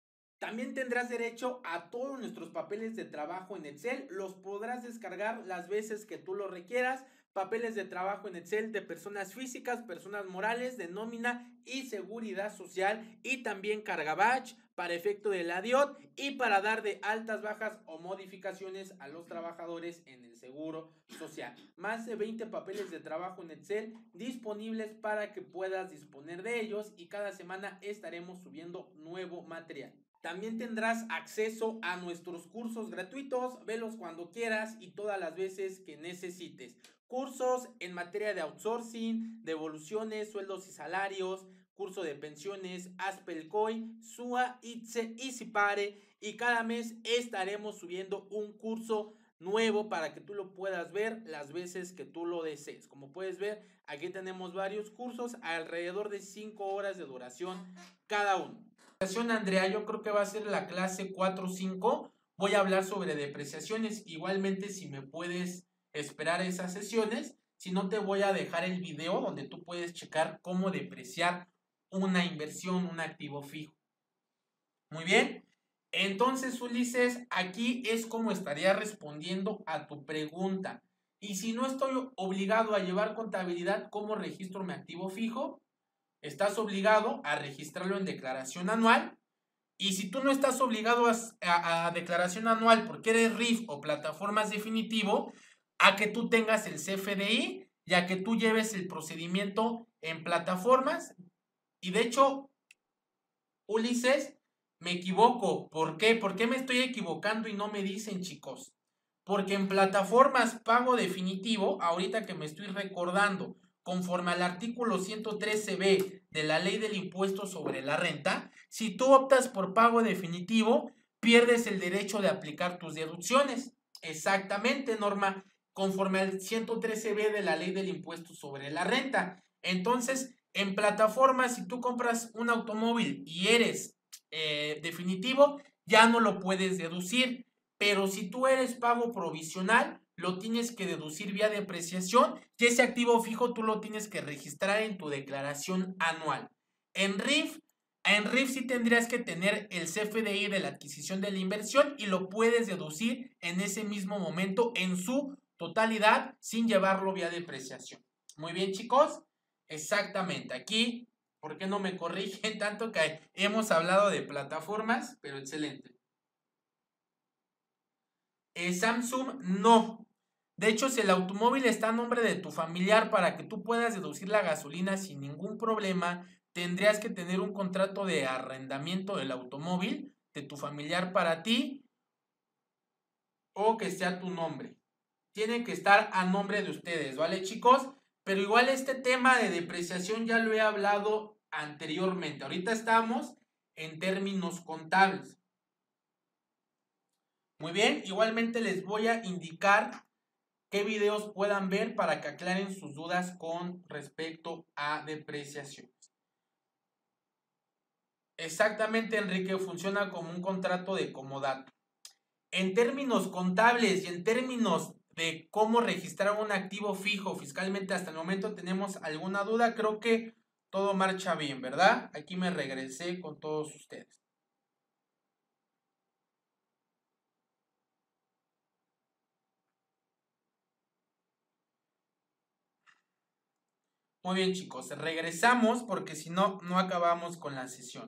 También tendrás derecho a todos nuestros papeles de trabajo en Excel. Los podrás descargar las veces que tú lo requieras. Papeles de trabajo en Excel de personas físicas, personas morales, de nómina y seguridad social. Y también carga batch para efecto de la D I O T y para dar de altas, bajas o modificaciones a los trabajadores en el seguro social. Más de veinte papeles de trabajo en Excel disponibles para que puedas disponer de ellos, y cada semana estaremos subiendo nuevo material. También tendrás acceso a nuestros cursos gratuitos, velos cuando quieras y todas las veces que necesites. Cursos en materia de outsourcing, devoluciones, sueldos y salarios, curso de pensiones, Aspelcoy, S U A, I T S E y SIPARE, y cada mes estaremos subiendo un curso nuevo para que tú lo puedas ver las veces que tú lo desees. Como puedes ver, aquí tenemos varios cursos, alrededor de cinco horas de duración cada uno. Andrea, yo creo que va a ser la clase cuatro o cinco. Voy a hablar sobre depreciaciones. Igualmente, si me puedes esperar esas sesiones, si no, te voy a dejar el video donde tú puedes checar cómo depreciar una inversión, un activo fijo. Muy bien. Entonces, Ulises, aquí es como estaría respondiendo a tu pregunta. Y si no estoy obligado a llevar contabilidad, ¿cómo registro mi activo fijo? Estás obligado a registrarlo en declaración anual. Y si tú no estás obligado a, a, a declaración anual porque eres R I F o plataformas definitivo, a que tú tengas el C F D I y a que tú lleves el procedimiento en plataformas. Y de hecho, Ulises, me equivoco. ¿Por qué? ¿Por qué me estoy equivocando y no me dicen, chicos? Porque en plataformas pago definitivo, ahorita que me estoy recordando, conforme al artículo ciento trece B de la ley del impuesto sobre la renta, si tú optas por pago definitivo, pierdes el derecho de aplicar tus deducciones. Exactamente, Norma, conforme al ciento trece B de la ley del impuesto sobre la renta. Entonces, en plataformas, si tú compras un automóvil y eres eh, definitivo, ya no lo puedes deducir. Pero si tú eres pago provisional, lo tienes que deducir vía depreciación, y ese activo fijo tú lo tienes que registrar en tu declaración anual. En R I F, en R I F sí tendrías que tener el C F D I de la adquisición de la inversión y lo puedes deducir en ese mismo momento en su totalidad sin llevarlo vía depreciación. Muy bien, chicos. Exactamente. Aquí, ¿por qué no me corrigen tanto que hemos hablado de plataformas? Pero excelente. Eh, Samsung no. De hecho, si el automóvil está a nombre de tu familiar, para que tú puedas deducir la gasolina sin ningún problema, tendrías que tener un contrato de arrendamiento del automóvil de tu familiar para ti, o que sea tu nombre. Tiene que estar a nombre de ustedes, ¿vale, chicos? Pero igual este tema de depreciación ya lo he hablado anteriormente. Ahorita estamos en términos contables. Muy bien, igualmente les voy a indicar qué videos puedan ver para que aclaren sus dudas con respecto a depreciaciones. Exactamente, Enrique, funciona como un contrato de comodato. En términos contables y en términos de cómo registrar un activo fijo fiscalmente, hasta el momento tenemos alguna duda. Creo que todo marcha bien, ¿verdad? Aquí me regresé con todos ustedes. Muy bien, chicos, regresamos porque si no, no acabamos con la sesión.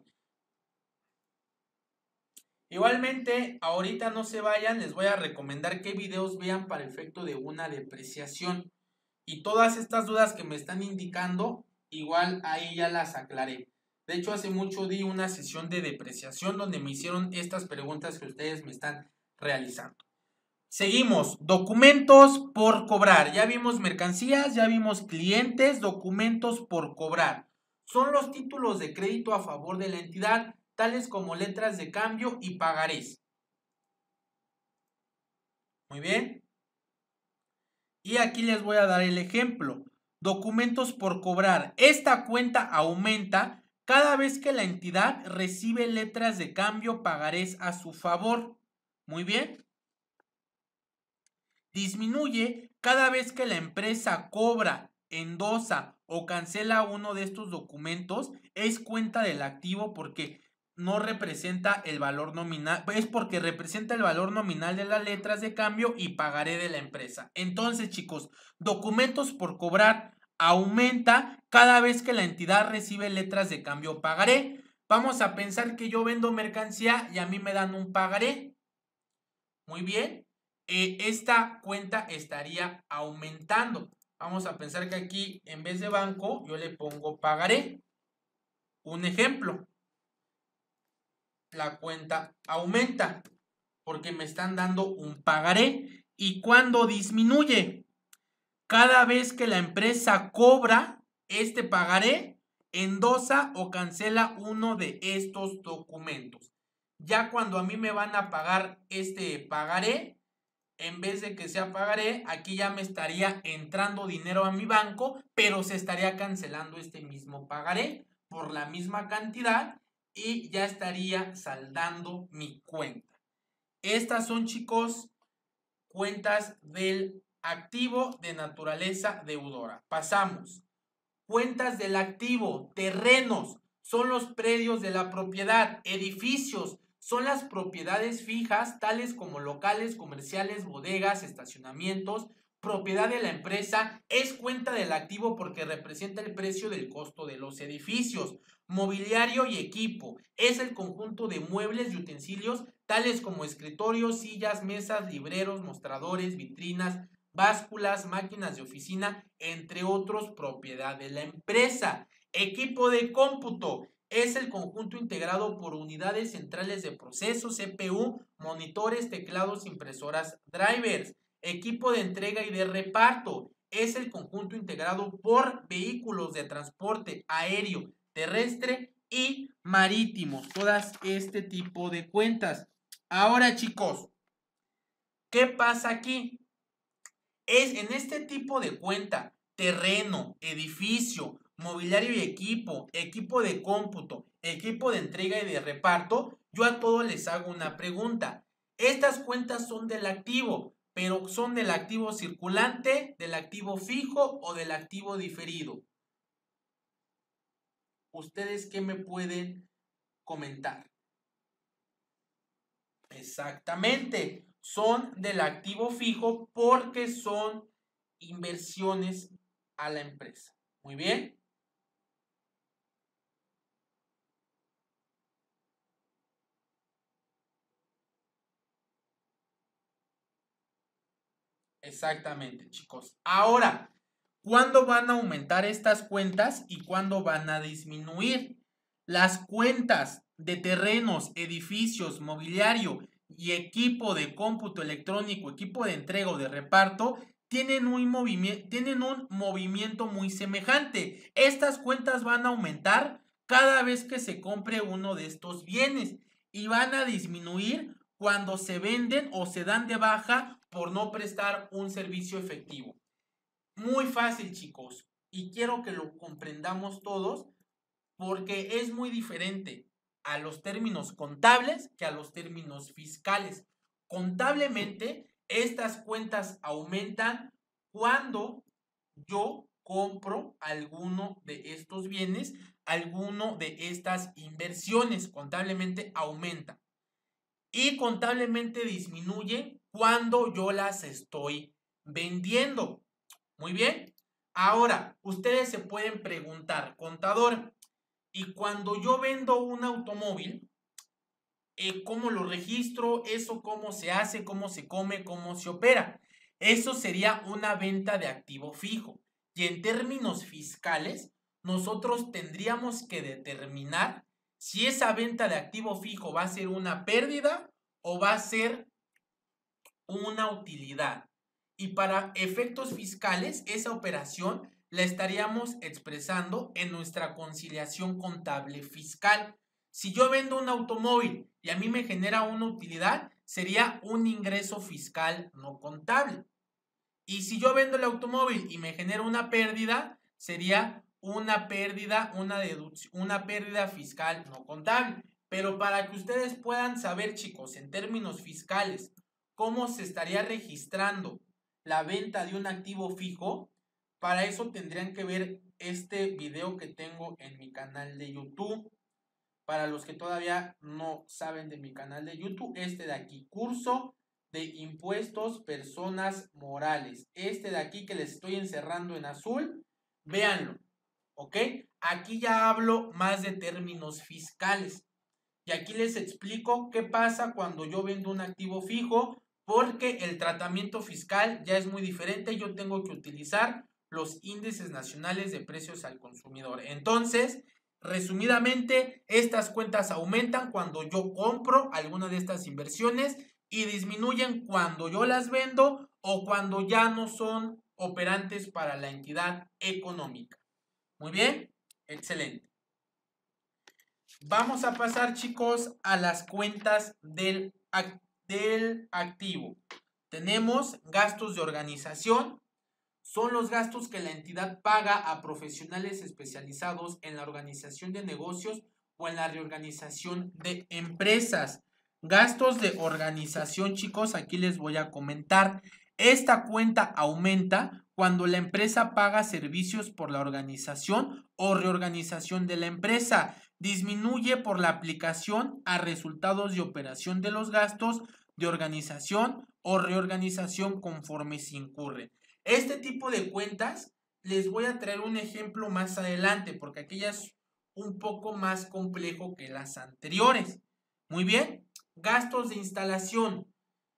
Igualmente, ahorita no se vayan, les voy a recomendar qué videos vean para efecto de una depreciación. Y todas estas dudas que me están indicando, igual ahí ya las aclaré. De hecho, hace mucho di una sesión de depreciación donde me hicieron estas preguntas que ustedes me están realizando. Seguimos, documentos por cobrar. Ya vimos mercancías, ya vimos clientes, documentos por cobrar. Son los títulos de crédito a favor de la entidad, tales como letras de cambio y pagarés. Muy bien. Y aquí les voy a dar el ejemplo. Documentos por cobrar. Esta cuenta aumenta cada vez que la entidad recibe letras de cambio, pagarés a su favor. Muy bien. Disminuye cada vez que la empresa cobra, endosa o cancela uno de estos documentos. Es cuenta del activo porque no representa el valor nominal, es porque representa el valor nominal de las letras de cambio y pagaré de la empresa. Entonces, chicos, documentos por cobrar aumenta cada vez que la entidad recibe letras de cambio o pagaré. Vamos a pensar que yo vendo mercancía y a mí me dan un pagaré. Muy bien, eh, esta cuenta estaría aumentando. Vamos a pensar que aquí en vez de banco yo le pongo pagaré. Un ejemplo, la cuenta aumenta porque me están dando un pagaré. ¿Y cuando disminuye? Cada vez que la empresa cobra este pagaré, endosa o cancela uno de estos documentos. Ya cuando a mí me van a pagar este pagaré, en vez de que sea pagaré, aquí ya me estaría entrando dinero a mi banco, pero se estaría cancelando este mismo pagaré por la misma cantidad y ya estaría saldando mi cuenta. Estas son, chicos, cuentas del activo de naturaleza deudora. Pasamos. Cuentas del activo, terrenos, son los predios de la propiedad, edificios, son las propiedades fijas, tales como locales, comerciales, bodegas, estacionamientos, propiedad de la empresa, es cuenta del activo porque representa el precio del costo de los edificios. Mobiliario y equipo, es el conjunto de muebles y utensilios, tales como escritorios, sillas, mesas, libreros, mostradores, vitrinas, básculas, máquinas de oficina, entre otros, propiedad de la empresa. Equipo de cómputo es el conjunto integrado por unidades centrales de proceso, C P U, monitores, teclados, impresoras, drivers. Equipo de entrega y de reparto es el conjunto integrado por vehículos de transporte aéreo, terrestre y marítimo. Todas este tipo de cuentas. Ahora, chicos, ¿qué pasa aquí? Es en este tipo de cuenta, terreno, edificio, mobiliario y equipo, equipo de cómputo, equipo de entrega y de reparto, yo a todos les hago una pregunta. Estas cuentas son del activo, pero son del activo circulante, del activo fijo o del activo diferido. ¿Ustedes qué me pueden comentar? Exactamente, son del activo fijo porque son inversiones a la empresa. Muy bien. Exactamente, chicos. Ahora, ¿cuándo van a aumentar estas cuentas y cuándo van a disminuir? Las cuentas de terrenos, edificios, mobiliario y equipo de cómputo electrónico, equipo de entrega o de reparto, tienen un, movimiento, tienen un movimiento muy semejante. Estas cuentas van a aumentar cada vez que se compre uno de estos bienes y van a disminuir cuando se venden o se dan de baja por no prestar un servicio efectivo. Muy fácil, chicos, y quiero que lo comprendamos todos porque es muy diferente a los términos contables que a los términos fiscales. Contablemente, estas cuentas aumentan cuando yo compro alguno de estos bienes, alguno de estas inversiones, contablemente aumenta. Y contablemente disminuye cuando yo las estoy vendiendo. Muy bien. Ahora, ustedes se pueden preguntar, contador, y cuando yo vendo un automóvil, eh, ¿cómo lo registro? ¿Eso cómo se hace? ¿Cómo se come? ¿Cómo se opera? Eso sería una venta de activo fijo. Y en términos fiscales, nosotros tendríamos que determinar si esa venta de activo fijo va a ser una pérdida o va a ser una utilidad. Y para efectos fiscales, esa operación la estaríamos expresando en nuestra conciliación contable fiscal. Si yo vendo un automóvil y a mí me genera una utilidad, sería un ingreso fiscal no contable. Y si yo vendo el automóvil y me genera una pérdida, sería una pérdida, una deducción, una pérdida fiscal no contable. Pero para que ustedes puedan saber, chicos, en términos fiscales, cómo se estaría registrando la venta de un activo fijo, para eso tendrían que ver este video que tengo en mi canal de YouTube. Para los que todavía no saben de mi canal de YouTube, este de aquí, curso de impuestos personas morales. Este de aquí que les estoy encerrando en azul, véanlo, ¿ok? Aquí ya hablo más de términos fiscales. Y aquí les explico qué pasa cuando yo vendo un activo fijo, porque el tratamiento fiscal ya es muy diferente. Yo tengo que utilizar los índices nacionales de precios al consumidor. Entonces, resumidamente, estas cuentas aumentan cuando yo compro alguna de estas inversiones y disminuyen cuando yo las vendo o cuando ya no son operantes para la entidad económica. Muy bien, excelente. Vamos a pasar, chicos, a las cuentas del, del activo. Tenemos gastos de organización. Son los gastos que la entidad paga a profesionales especializados en la organización de negocios o en la reorganización de empresas. Gastos de organización, chicos, aquí les voy a comentar. Esta cuenta aumenta cuando la empresa paga servicios por la organización o reorganización de la empresa. Disminuye por la aplicación a resultados de operación de los gastos de organización o reorganización conforme se incurre. Este tipo de cuentas les voy a traer un ejemplo más adelante, porque aquí ya es un poco más complejo que las anteriores. Muy bien, gastos de instalación.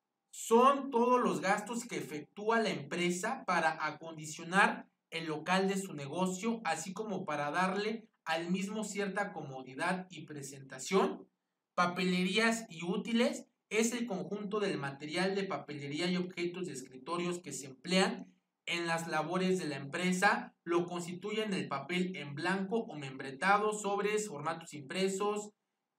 Son todos los gastos que efectúa la empresa para acondicionar el local de su negocio, así como para darle al mismo cierta comodidad y presentación. Papelerías y útiles es el conjunto del material de papelería y objetos de escritorios que se emplean en las labores de la empresa. Lo constituyen el papel en blanco o membretado, sobres, formatos impresos.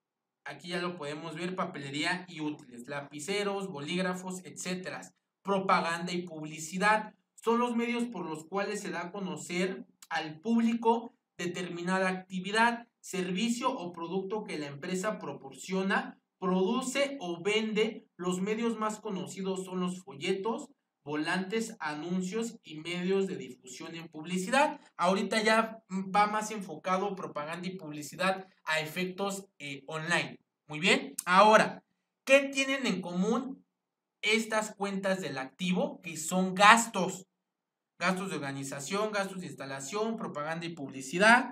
Aquí ya lo podemos ver, papelería y útiles, lapiceros, bolígrafos, etcétera. Propaganda y publicidad son los medios por los cuales se da a conocer al público determinada actividad, servicio o producto que la empresa proporciona, produce o vende. Los medios más conocidos son los folletos, volantes, anuncios y medios de difusión en publicidad. Ahorita ya va más enfocado propaganda y publicidad a efectos eh, online. Muy bien. Ahora, ¿qué tienen en común estas cuentas del activo? Que son gastos. Gastos de organización, gastos de instalación, propaganda y publicidad.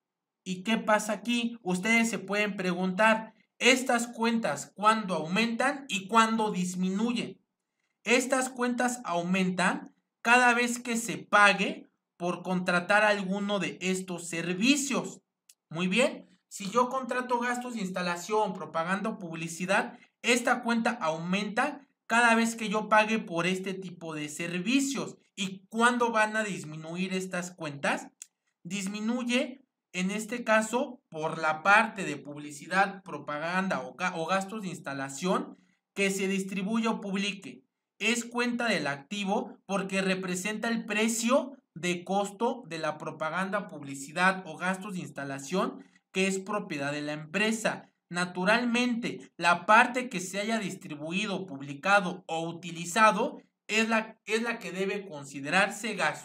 ¿Y qué pasa aquí? Ustedes se pueden preguntar, ¿estas cuentas cuándo aumentan y cuándo disminuyen? Estas cuentas aumentan cada vez que se pague por contratar alguno de estos servicios. Muy bien, si yo contrato gastos de instalación, propaganda o publicidad, esta cuenta aumenta cada vez que yo pague por este tipo de servicios. ¿Y cuándo van a disminuir estas cuentas? Disminuye en este caso por la parte de publicidad, propaganda o, o gastos de instalación que se distribuye o publique. Es cuenta del activo porque representa el precio de costo de la propaganda, publicidad o gastos de instalación que es propiedad de la empresa. Naturalmente, la parte que se haya distribuido, publicado o utilizado es la, es la que debe considerarse gasto.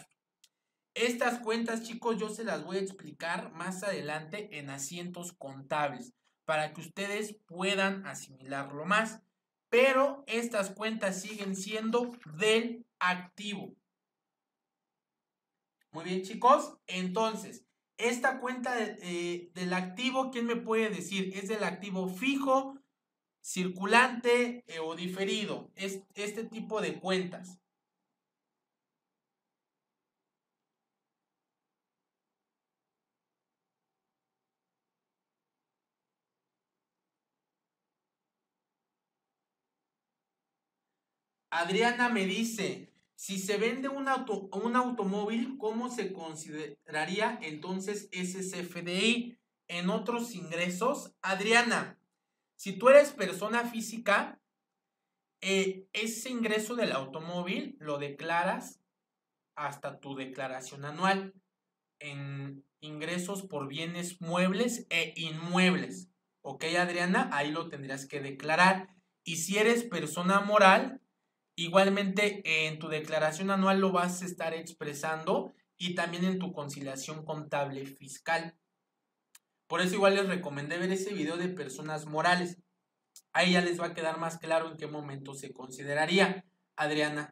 Estas cuentas, chicos, yo se las voy a explicar más adelante en asientos contables para que ustedes puedan asimilarlo más. Pero estas cuentas siguen siendo del activo. Muy bien, chicos. Entonces, esta cuenta de, eh, del activo, ¿quién me puede decir? ¿Es del activo fijo, circulante eh, o diferido? Es este tipo de cuentas. Adriana me dice, si se vende un, auto, un automóvil, ¿cómo se consideraría entonces ese C F D I en otros ingresos? Adriana, si tú eres persona física, eh, ese ingreso del automóvil lo declaras hasta tu declaración anual en ingresos por bienes muebles e inmuebles. ¿Ok, Adriana? Ahí lo tendrías que declarar. Y si eres persona moral, igualmente en tu declaración anual lo vas a estar expresando y también en tu conciliación contable fiscal. Por eso igual les recomendé ver ese video de personas morales. Ahí ya les va a quedar más claro en qué momento se consideraría. Adriana.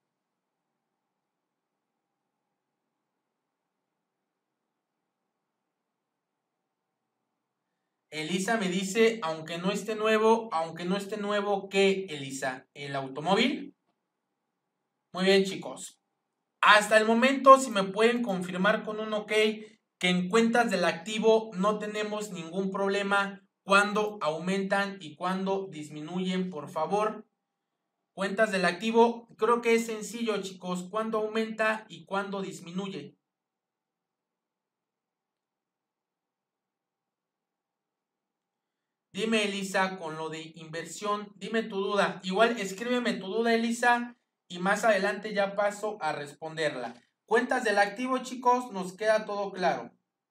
Elisa me dice, aunque no esté nuevo, aunque no esté nuevo, ¿qué, Elisa? ¿El automóvil? Muy bien, chicos. Hasta el momento, si me pueden confirmar con un ok, que en cuentas del activo no tenemos ningún problema cuando aumentan y cuando disminuyen, por favor. Cuentas del activo, creo que es sencillo, chicos, cuando aumenta y cuando disminuye. Dime, Elisa, con lo de inversión, dime tu duda. Igual escríbeme tu duda, Elisa, y más adelante ya paso a responderla. Cuentas del activo, chicos, nos queda todo claro.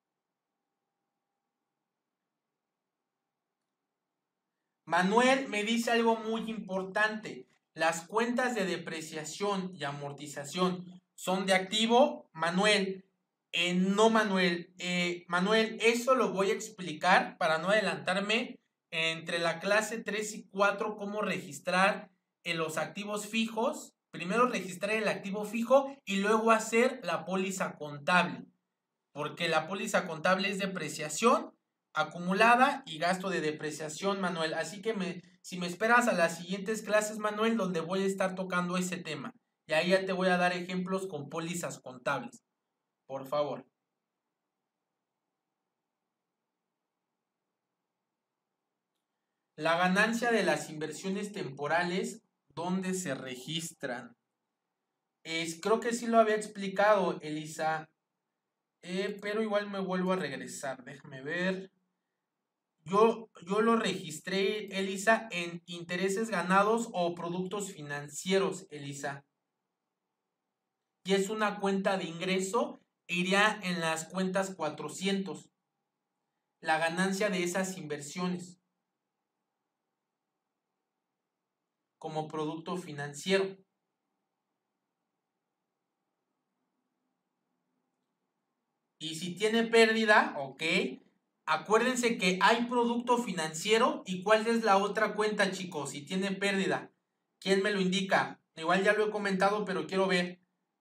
Manuel me dice algo muy importante. Las cuentas de depreciación y amortización son de activo. Manuel, eh, no Manuel. Eh, Manuel, eso lo voy a explicar para no adelantarme entre la clase tres y cuatro cómo registrar en los activos fijos. Primero registrar el activo fijo y luego hacer la póliza contable. Porque la póliza contable es depreciación acumulada y gasto de depreciación, Manuel. Así que me, si me esperas a las siguientes clases, Manuel, donde voy a estar tocando ese tema. Y ahí ya te voy a dar ejemplos con pólizas contables. Por favor. La ganancia de las inversiones temporales, ¿dónde se registran? Es, creo que sí lo había explicado, Elisa. Eh, pero igual me vuelvo a regresar. Déjame ver. Yo, yo lo registré, Elisa, en intereses ganados o productos financieros, Elisa. Y es una cuenta de ingreso, e iría en las cuentas cuatrocientos. La ganancia de esas inversiones como producto financiero. Y si tiene pérdida, ok. Acuérdense que hay producto financiero y cuál es la otra cuenta, chicos, si tiene pérdida. ¿Quién me lo indica? Igual ya lo he comentado, pero quiero ver.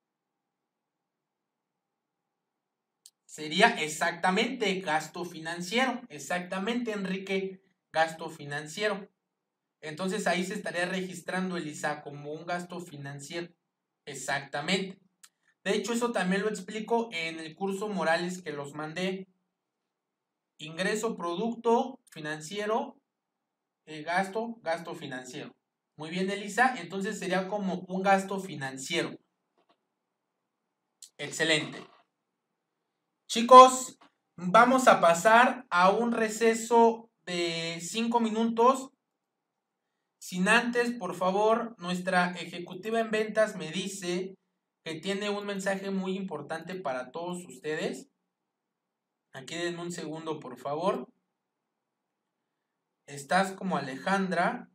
Sería exactamente gasto financiero. Exactamente, Enrique, gasto financiero. Entonces ahí se estaría registrando, Elisa, como un gasto financiero. Exactamente. De hecho, eso también lo explico en el curso Morales que los mandé. Ingreso, producto financiero, eh, gasto, gasto financiero. Muy bien, Elisa. Entonces sería como un gasto financiero. Excelente. Chicos, vamos a pasar a un receso de cinco minutos. Sin antes, por favor, nuestra ejecutiva en ventas me dice que tiene un mensaje muy importante para todos ustedes. Aquí denme un segundo, por favor. Estás como Alejandra.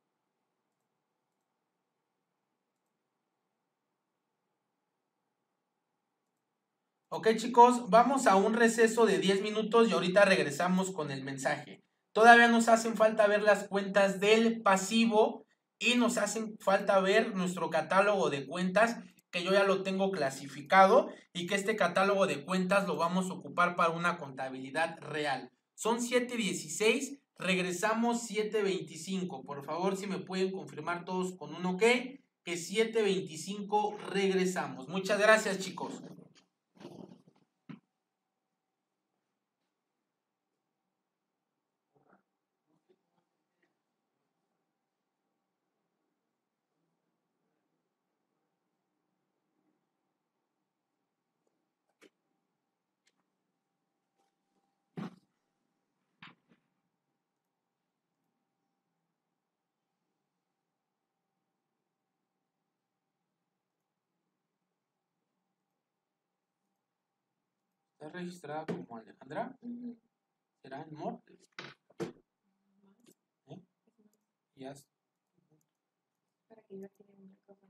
Ok, chicos, vamos a un receso de diez minutos y ahorita regresamos con el mensaje. Todavía nos hacen falta ver las cuentas del pasivo y nos hacen falta ver nuestro catálogo de cuentas, que yo ya lo tengo clasificado y que este catálogo de cuentas lo vamos a ocupar para una contabilidad real. Son siete dieciséis, regresamos siete veinticinco. Por favor, si me pueden confirmar todos con un ok, que siete veinticinco regresamos. Muchas gracias, chicos. ¿Está registrada como Alejandra? Uh-huh. ¿Será en Mor? ¿Eh? Ya. Para que yo tiene un micrófono.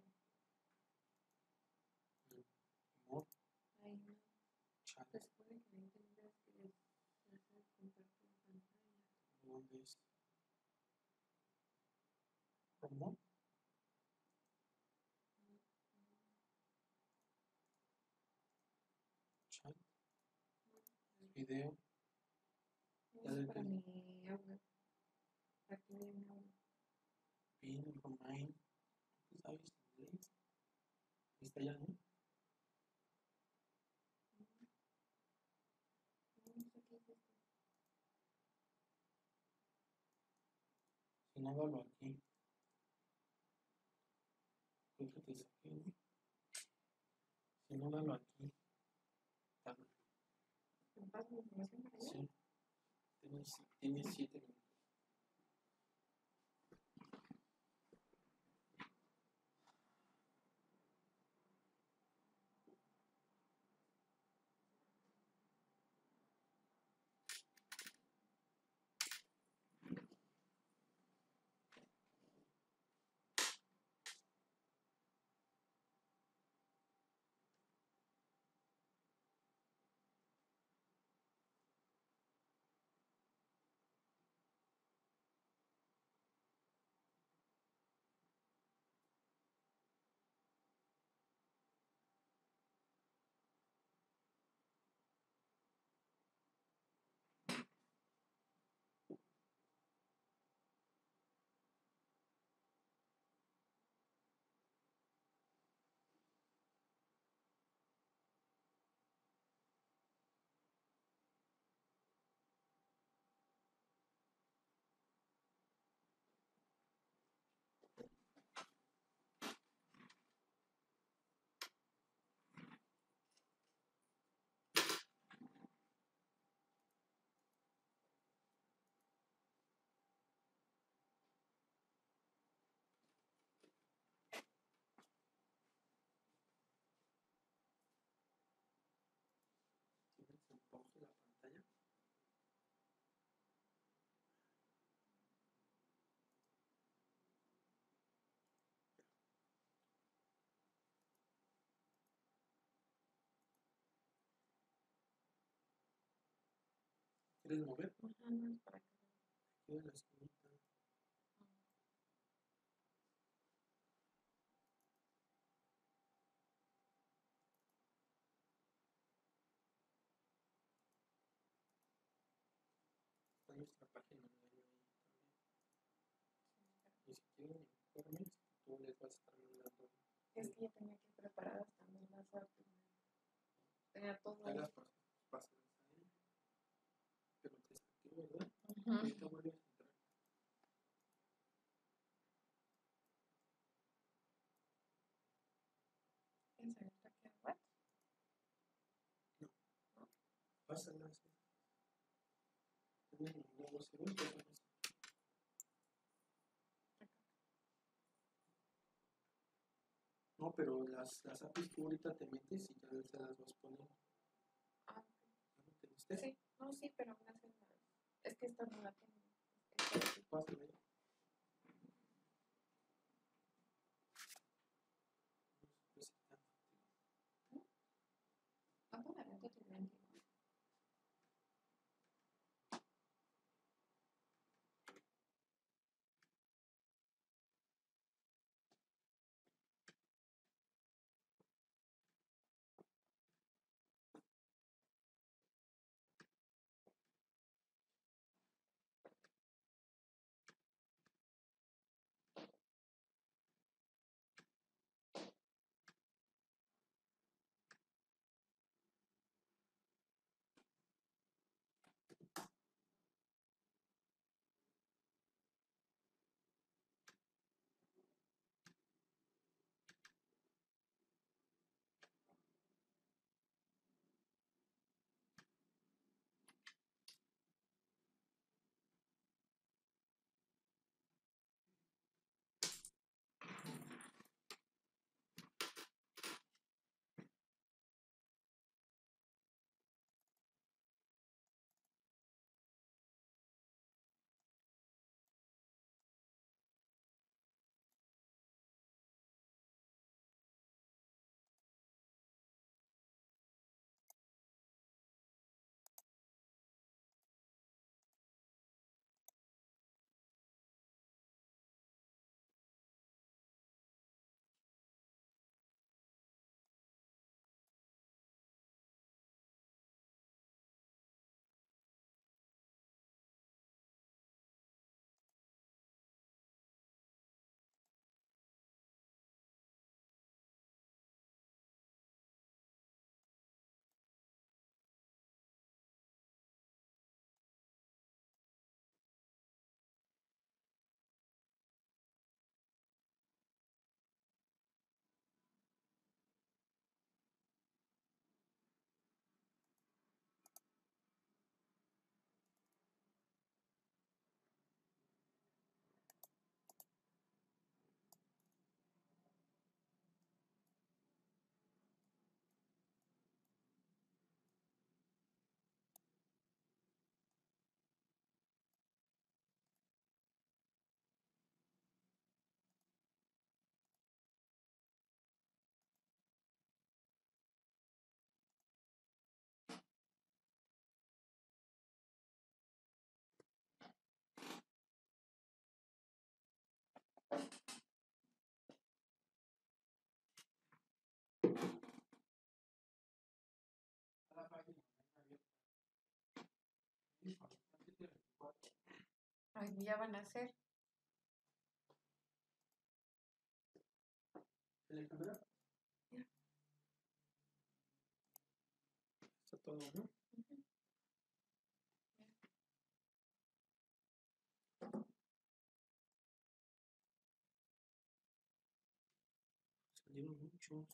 Mor. Ay, no. Se supone que no entenderás que les ¿Dónde es? ¿Cómo? Chat, video. Es para mi audio. Aquí viene mi audio. Pin, remind. ¿Tú sabes inglés? ¿Está ya, no? No sé qué es esto. Si no, dalo aquí. Creo que te saqué, ¿no? Si no, dalo aquí. Dalo. ¿Me pasas la información para allá? Sí. Tienes, tienes siete minutos. ¿Tienes en pausa la pantalla? ¿Quieres mover? Ajá, no es para que. Aquí en la esquinita. Está nuestra página online ahí también. Y si quieren informes, tú les vas a estar mandando. Es que yo tenía que preparar también las autos. Tenía todo. Ya las pasas, pásalas ahí. Pero te saqué, ¿verdad? Ajá. Ahorita vuelves a entrar. ¿Tienes ahorita que what? No. Pásalas. Tienen los nuevos eventos. No, pero las, las A P Is tú ahorita te metes y ya se las vas poniendo. Ah, ¿Ya no te viste? sí. No, sí, pero aún así no. Es que esta no la tengo. Es que Pásale. Pues, ya. no puedo ver tu mente. Ay, ya van a ser. Alejandra. Ya. Está todo, ¿no? Salieron muchos.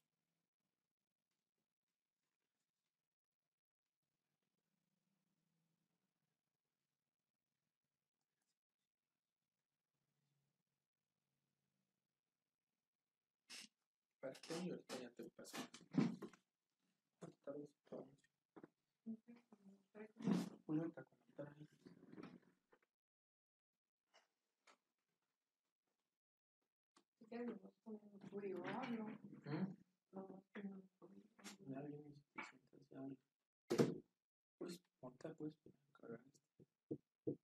¿Para qué? Y ahorita ya te paso. ¿Cuánto tardas en tu anuncio? Ponlo ahorita a comentar ahí. Si quieres, lo vas poniendo tú y yo hablo. ¿Mm? Lo vas poniendo tú y yo hablo. Ya vienes y te sientas y hablas. Pues ponte, pues, para cargar esto.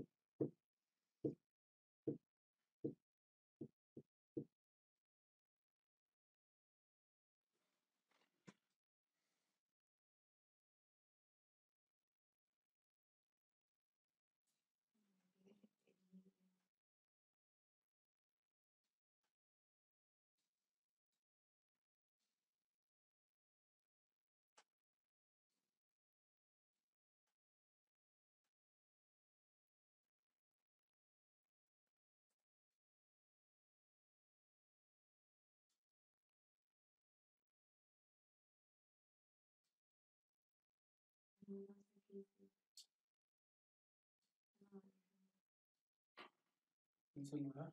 No sé qué hice. No, Un celular.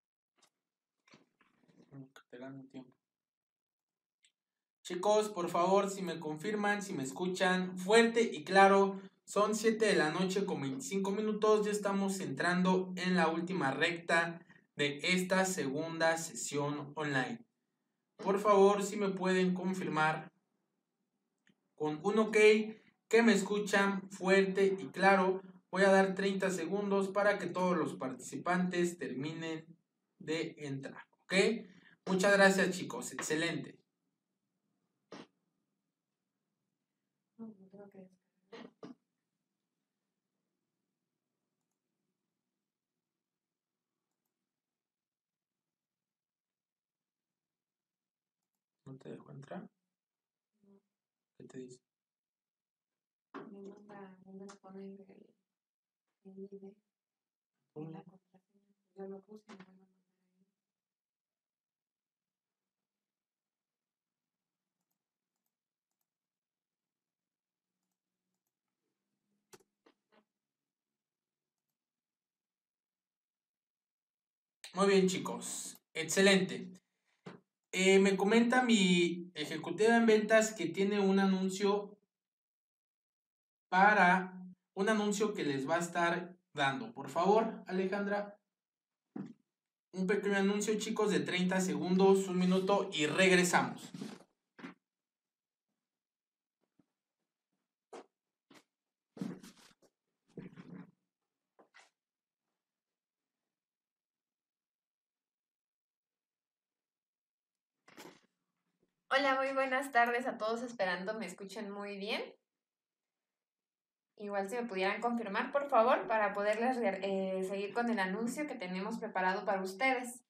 Bueno, que te gane un tiempo. Chicos, por favor, si me confirman, si me escuchan fuerte y claro, son siete de la noche con veinticinco minutos, ya estamos entrando en la última recta de esta segunda sesión online. Por favor, si me pueden confirmar con un ok que me escuchan fuerte y claro, voy a dar treinta segundos para que todos los participantes terminen de entrar, ¿ok? Muchas gracias, chicos, excelente. no, no tengo que descargar. ¿No te dejo entrar? No, ¿Qué te dice? me manda, me manda a poner el, el I D y Ponle. la contraseña. Yo lo puse y me van a mandar ahí. Muy bien, chicos. Excelente. Eh, me comenta mi ejecutiva en ventas que tiene un anuncio para un anuncio que les va a estar dando. Por favor, Alejandra. Un pequeño anuncio, chicos, de treinta segundos, un minuto y regresamos. Hola, muy buenas tardes a todos, esperando me escuchen muy bien. Igual si me pudieran confirmar, por favor, para poderles eh, seguir con el anuncio que tenemos preparado para ustedes.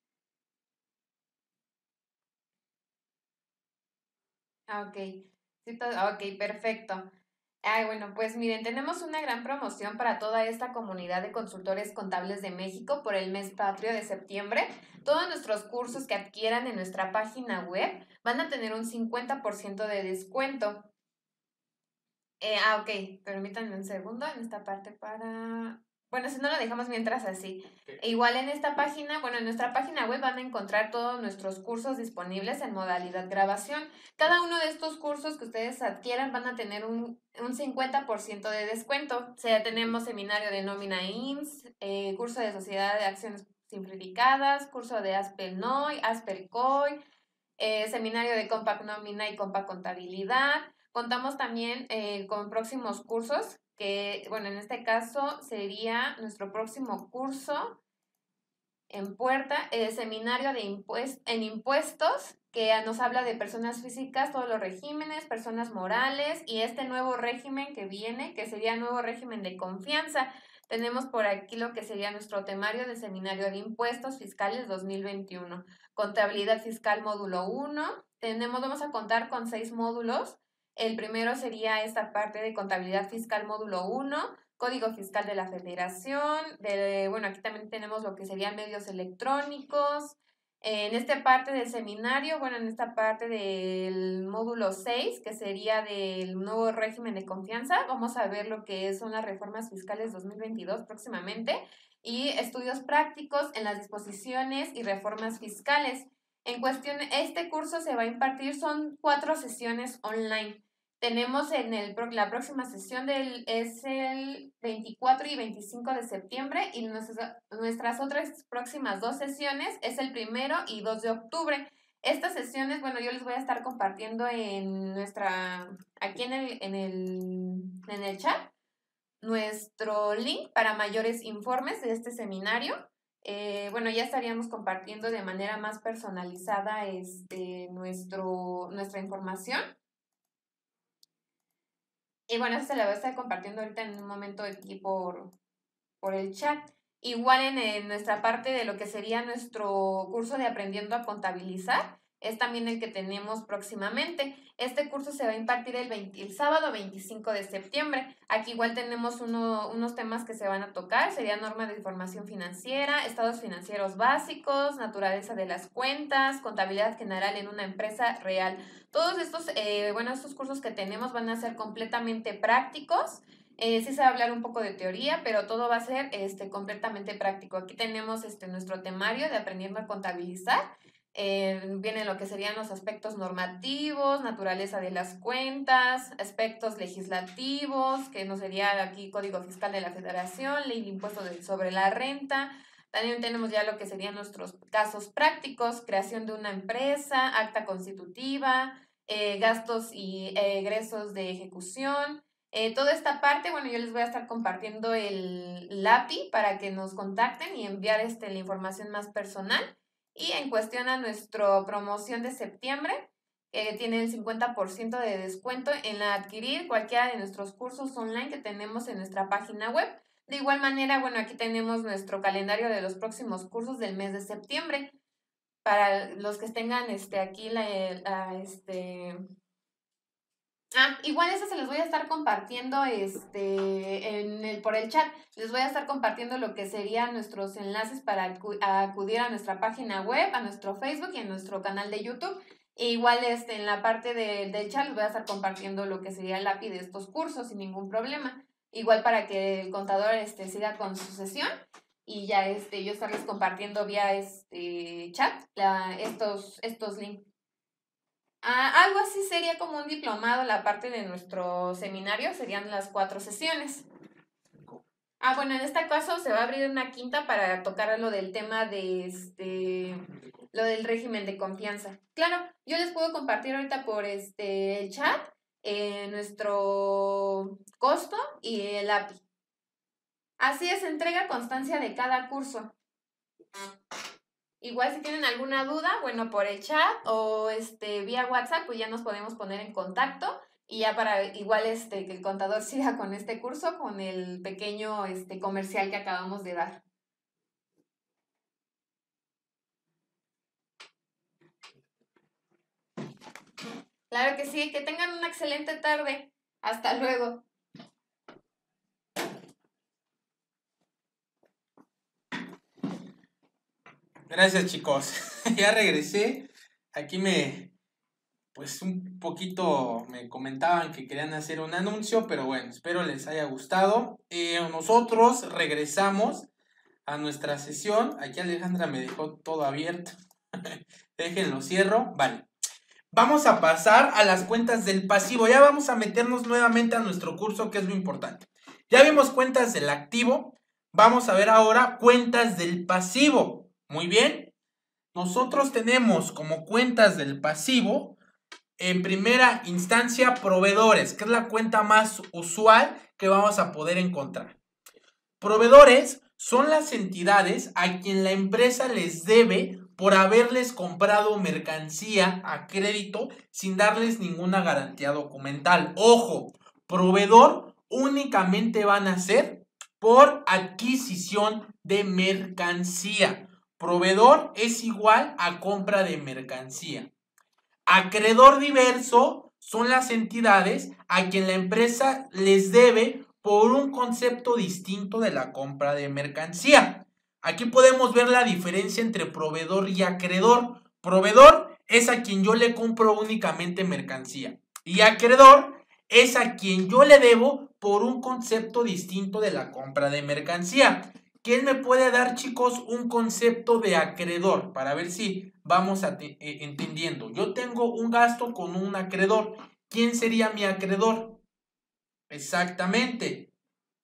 Ah, ok. Sí, to- ok, perfecto. Ay, bueno, pues miren, tenemos una gran promoción para toda esta comunidad de consultores contables de México por el mes patrio de septiembre. Todos nuestros cursos que adquieran en nuestra página web van a tener un cincuenta por ciento de descuento. Eh, ah, ok, permítanme un segundo en esta parte para... Bueno, si no lo dejamos mientras así. Okay. E igual en esta página, bueno, en nuestra página web van a encontrar todos nuestros cursos disponibles en modalidad grabación. Cada uno de estos cursos que ustedes adquieran van a tener un, un cincuenta por ciento de descuento. O sea, tenemos seminario de nómina I M S S, eh, curso de sociedad de acciones simplificadas, curso de Asper-Noy, Asper-Coy, eh, seminario de Compact Nómina y Compact Contabilidad. Contamos también eh, con próximos cursos, que, bueno, en este caso sería nuestro próximo curso en puerta, el seminario de impuest en impuestos, que nos habla de personas físicas, todos los regímenes, personas morales y este nuevo régimen que viene, que sería el nuevo régimen de confianza. Tenemos por aquí lo que sería nuestro temario del seminario de impuestos fiscales dos mil veintiuno. Contabilidad fiscal módulo uno. Tenemos, vamos a contar con seis módulos. El primero sería esta parte de contabilidad fiscal módulo uno, Código Fiscal de la Federación, de, bueno, aquí también tenemos lo que serían medios electrónicos. En esta parte del seminario, bueno, en esta parte del módulo seis, que sería del nuevo régimen de confianza, vamos a ver lo que son las reformas fiscales dos mil veintidós próximamente y estudios prácticos en las disposiciones y reformas fiscales. En cuestión, este curso se va a impartir, son cuatro sesiones online. Tenemos en el, la próxima sesión del, es el veinticuatro y veinticinco de septiembre y nuestras, nuestras otras próximas dos sesiones es el primero y dos de octubre. Estas sesiones, bueno, yo les voy a estar compartiendo en nuestra, aquí en el, en el, en el chat, nuestro link para mayores informes de este seminario. Eh, bueno, ya estaríamos compartiendo de manera más personalizada este, nuestro, nuestra información. Y bueno, eso se la voy a estar compartiendo ahorita en un momento aquí por, por el chat. Igual en, en nuestra parte de lo que sería nuestro curso de Aprendiendo a Contabilizar, es también el que tenemos próximamente. Este curso se va a impartir el, veinte, el sábado veinticinco de septiembre. Aquí igual tenemos uno, unos temas que se van a tocar. Sería norma de información financiera, estados financieros básicos, naturaleza de las cuentas, contabilidad general en una empresa real. Todos estos, eh, bueno, estos cursos que tenemos van a ser completamente prácticos. Eh, sí se va a hablar un poco de teoría, pero todo va a ser este, completamente práctico. Aquí tenemos este, nuestro temario de Aprendiendo a Contabilizar. Eh, vienen lo que serían los aspectos normativos, naturaleza de las cuentas, aspectos legislativos, que no sería aquí Código Fiscal de la Federación, Ley de Impuesto de, sobre la Renta. También tenemos ya lo que serían nuestros casos prácticos, creación de una empresa, acta constitutiva, eh, gastos y eh, egresos de ejecución. Eh, toda esta parte, bueno, yo les voy a estar compartiendo el, el A P I para que nos contacten y enviar este, la información más personal. Y en cuestión a nuestra promoción de septiembre, eh, tiene el cincuenta por ciento de descuento en la adquirir cualquiera de nuestros cursos online que tenemos en nuestra página web. De igual manera, bueno, aquí tenemos nuestro calendario de los próximos cursos del mes de septiembre. Para los que tengan este, aquí la, la este... Ah, igual eso se los voy a estar compartiendo este, en el, por el chat. Les voy a estar compartiendo lo que serían nuestros enlaces para acu acudir a nuestra página web, a nuestro Facebook y a nuestro canal de YouTube. E igual este, en la parte de, del chat les voy a estar compartiendo lo que sería el A P I de estos cursos sin ningún problema. Igual para que el contador este, siga con su sesión y ya este, yo estarles compartiendo vía este chat la, estos, estos links. Ah, algo así sería como un diplomado, la parte de nuestro seminario, serían las cuatro sesiones. Ah, bueno, en este caso se va a abrir una quinta para tocar lo del tema de este, lo del régimen de confianza. Claro, yo les puedo compartir ahorita por este el chat eh, nuestro costo y el A P I. Así es, entrega constancia de cada curso. Igual si tienen alguna duda, bueno, por el chat o este vía WhatsApp, pues ya nos podemos poner en contacto y ya para igual este que el contador siga con este curso, con el pequeño este comercial que acabamos de dar. Claro que sí, que tengan una excelente tarde. Hasta luego. Gracias, chicos. Ya regresé. Aquí me, pues un poquito me comentaban que querían hacer un anuncio, pero bueno, espero les haya gustado. Eh, nosotros regresamos a nuestra sesión. Aquí Alejandra me dejó todo abierto. Déjenlo, cierro. Vale. Vamos a pasar a las cuentas del pasivo. Ya vamos a meternos nuevamente a nuestro curso, que es lo importante. Ya vimos cuentas del activo. Vamos a ver ahora cuentas del pasivo. Muy bien, nosotros tenemos como cuentas del pasivo, en primera instancia, proveedores, que es la cuenta más usual que vamos a poder encontrar. Proveedores son las entidades a quien la empresa les debe por haberles comprado mercancía a crédito sin darles ninguna garantía documental. Ojo, proveedor únicamente van a ser por adquisición de mercancía. Proveedor es igual a compra de mercancía. Acreedor diverso son las entidades a quien la empresa les debe por un concepto distinto de la compra de mercancía. Aquí podemos ver la diferencia entre proveedor y acreedor. Proveedor es a quien yo le compro únicamente mercancía y acreedor es a quien yo le debo por un concepto distinto de la compra de mercancía. ¿Quién me puede dar, chicos, un concepto de acreedor? Para ver si vamos a te, eh, entendiendo. Yo tengo un gasto con un acreedor. ¿Quién sería mi acreedor? Exactamente.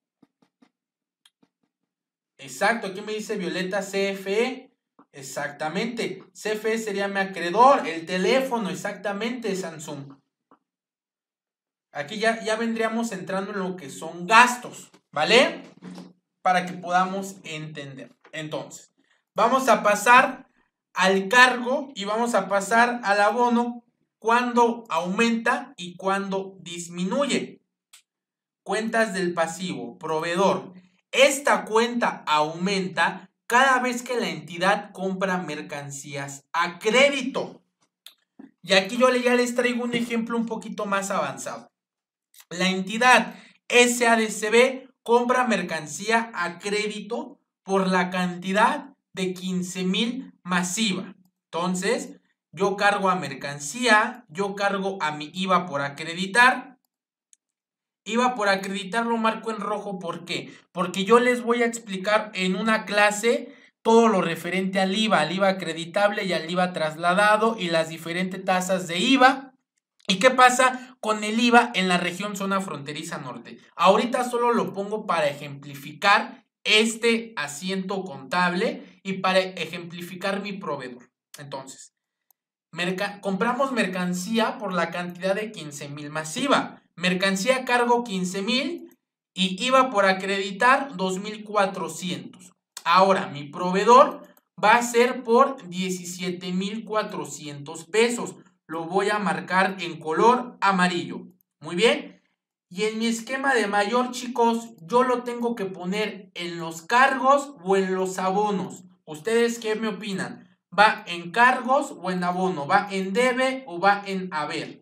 Exacto, aquí me dice Violeta C F E. Exactamente. C F E sería mi acreedor. El teléfono, exactamente, Samsung. Aquí ya, ya vendríamos entrando en lo que son gastos, ¿vale? Para que podamos entender. Entonces, vamos a pasar al cargo y vamos a pasar al abono cuando aumenta y cuando disminuye. Cuentas del pasivo, proveedor. Esta cuenta aumenta cada vez que la entidad compra mercancías a crédito. Y aquí yo ya les traigo un ejemplo un poquito más avanzado. La entidad S A D C B compra mercancía a crédito por la cantidad de quince mil masiva. Entonces, yo cargo a mercancía, yo cargo a mi I V A por acreditar. I V A por acreditar lo marco en rojo, ¿por qué? Porque yo les voy a explicar en una clase todo lo referente al I V A, al I V A acreditable y al I V A trasladado y las diferentes tasas de I V A. ¿Y qué pasa con el I V A en la región zona fronteriza norte? Ahorita solo lo pongo para ejemplificar este asiento contable y para ejemplificar mi proveedor. Entonces, merca- compramos mercancía por la cantidad de quince mil más I V A. Mercancía cargo quince mil y I V A por acreditar dos mil cuatrocientos. Ahora, mi proveedor va a ser por diecisiete mil cuatrocientos pesos. Lo voy a marcar en color amarillo. Muy bien. Y en mi esquema de mayor, chicos, yo lo tengo que poner en los cargos o en los abonos. ¿Ustedes qué me opinan? ¿Va en cargos o en abono? ¿Va en debe o va en haber?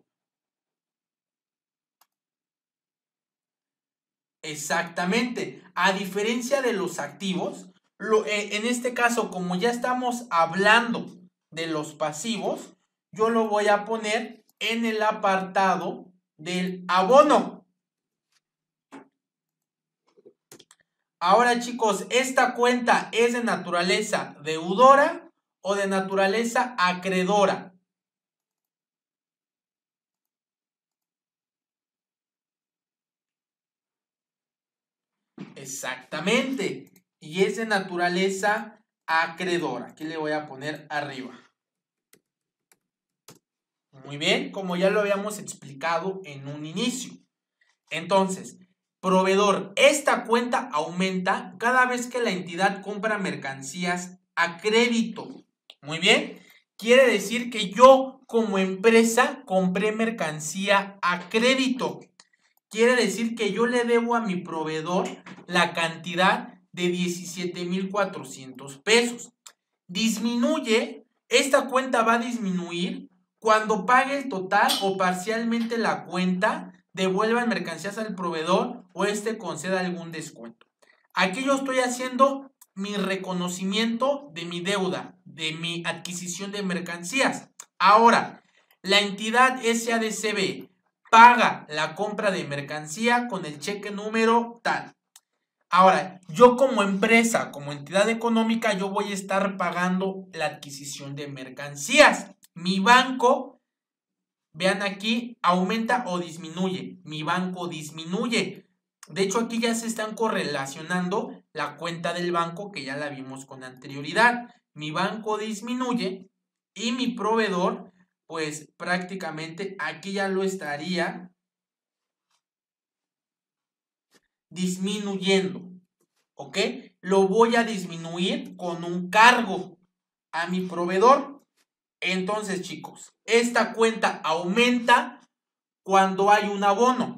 Exactamente. A diferencia de los activos, lo, eh, en este caso, como ya estamos hablando de los pasivos, yo lo voy a poner en el apartado del abono. Ahora, chicos, ¿esta cuenta es de naturaleza deudora o de naturaleza acreedora? Exactamente. Y es de naturaleza acreedora. Aquí le voy a poner arriba. Muy bien, como ya lo habíamos explicado en un inicio. Entonces, proveedor, esta cuenta aumenta cada vez que la entidad compra mercancías a crédito. Muy bien, quiere decir que yo como empresa compré mercancía a crédito. Quiere decir que yo le debo a mi proveedor la cantidad de diecisiete mil cuatrocientos pesos. Disminuye, esta cuenta va a disminuir cuando pague el total o parcialmente la cuenta, devuelvan mercancías al proveedor o este conceda algún descuento. Aquí yo estoy haciendo mi reconocimiento de mi deuda, de mi adquisición de mercancías. Ahora, la entidad S A D C B paga la compra de mercancía con el cheque número tal. Ahora, yo como empresa, como entidad económica, yo voy a estar pagando la adquisición de mercancías. Mi banco, vean aquí, aumenta o disminuye. Mi banco disminuye. De hecho, aquí ya se están correlacionando la cuenta del banco que ya la vimos con anterioridad. Mi banco disminuye y mi proveedor, pues prácticamente aquí ya lo estaría disminuyendo. ¿ok? Lo voy a disminuir con un cargo a mi proveedor. Entonces, chicos, esta cuenta aumenta cuando hay un abono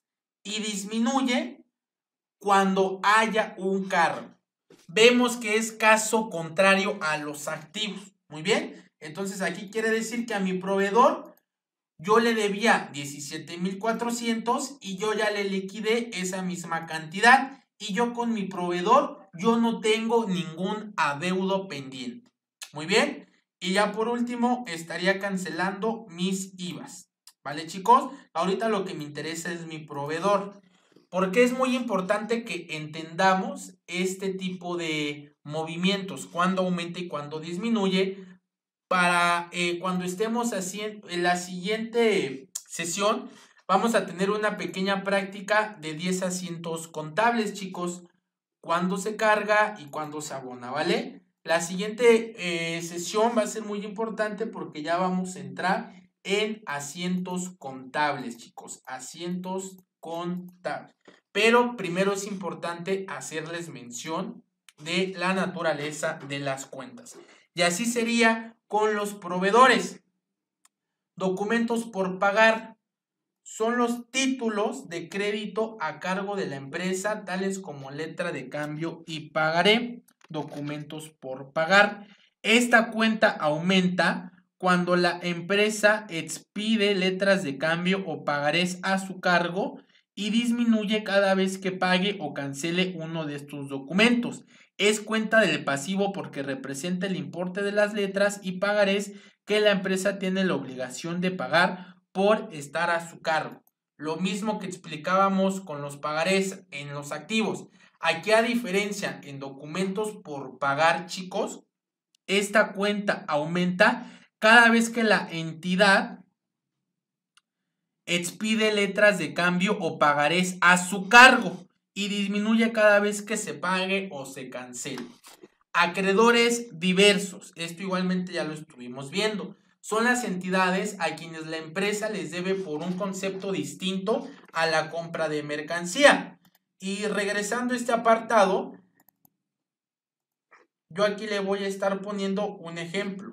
y disminuye cuando haya un cargo. Vemos que es caso contrario a los activos. Muy bien. Entonces, aquí quiere decir que a mi proveedor yo le debía diecisiete mil cuatrocientos y yo ya le liquidé esa misma cantidad. Y yo con mi proveedor, yo no tengo ningún adeudo pendiente. Muy bien. Y ya por último, estaría cancelando mis I V As. ¿Vale, chicos? Ahorita lo que me interesa es mi proveedor. Porque es muy importante que entendamos este tipo de movimientos, cuándo aumenta y cuándo disminuye, para eh, cuando estemos haciendo en la siguiente sesión, vamos a tener una pequeña práctica de diez asientos contables, chicos, cuándo se carga y cuándo se abona, ¿vale? La siguiente eh, sesión va a ser muy importante porque ya vamos a entrar en asientos contables, chicos, asientos contables. Pero primero es importante hacerles mención de la naturaleza de las cuentas. Y así sería con los proveedores. Documentos por pagar son los títulos de crédito a cargo de la empresa, tales como letra de cambio y pagaré. Documentos por pagar. Esta cuenta aumenta cuando la empresa expide letras de cambio o pagarés a su cargo y disminuye cada vez que pague o cancele uno de estos documentos. Es cuenta del pasivo porque representa el importe de las letras y pagarés que la empresa tiene la obligación de pagar por estar a su cargo. Lo mismo que explicábamos con los pagarés en los activos. Aquí, a diferencia en documentos por pagar, chicos, esta cuenta aumenta cada vez que la entidad expide letras de cambio o pagarés a su cargo y disminuye cada vez que se pague o se cancele. Acreedores diversos, esto igualmente ya lo estuvimos viendo, son las entidades a quienes la empresa les debe por un concepto distinto a la compra de mercancía. Y regresando a este apartado, yo aquí le voy a estar poniendo un ejemplo.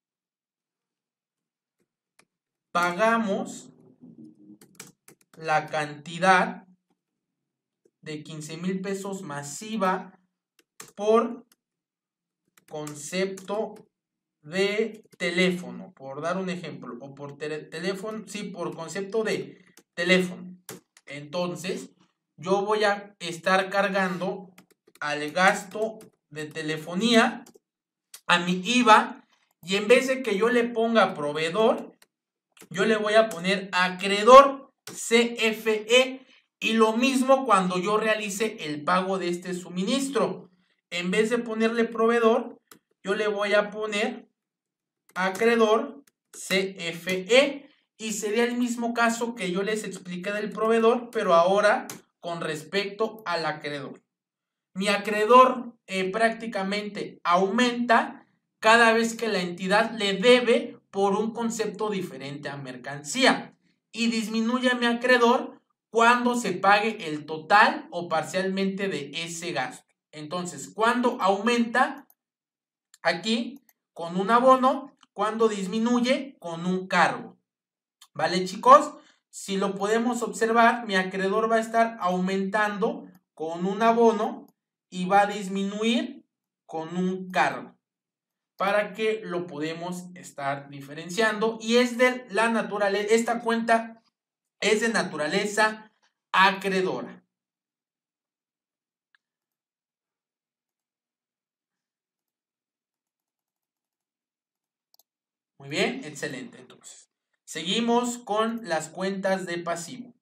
Pagamos la cantidad de quince mil pesos masiva por concepto de teléfono, por dar un ejemplo, o por teléfono, sí, por concepto de teléfono. Entonces, yo voy a estar cargando al gasto de telefonía, a mi I V A, y en vez de que yo le ponga proveedor, yo le voy a poner acreedor, C F E, y lo mismo cuando yo realice el pago de este suministro. En vez de ponerle proveedor, yo le voy a poner acreedor, C F E, y sería el mismo caso que yo les expliqué del proveedor, pero ahora con respecto al acreedor. Mi acreedor eh, prácticamente aumenta cada vez que la entidad le debe por un concepto diferente a mercancía y disminuye a mi acreedor cuando se pague el total o parcialmente de ese gasto. Entonces, cuando aumenta aquí con un abono, cuando disminuye con un cargo. ¿Vale, chicos? Si lo podemos observar, mi acreedor va a estar aumentando con un abono y va a disminuir con un cargo, para que lo podemos estar diferenciando. Y es de la naturaleza, esta cuenta es de naturaleza acreedora. Muy bien, excelente. Entonces, seguimos con las cuentas de pasivo.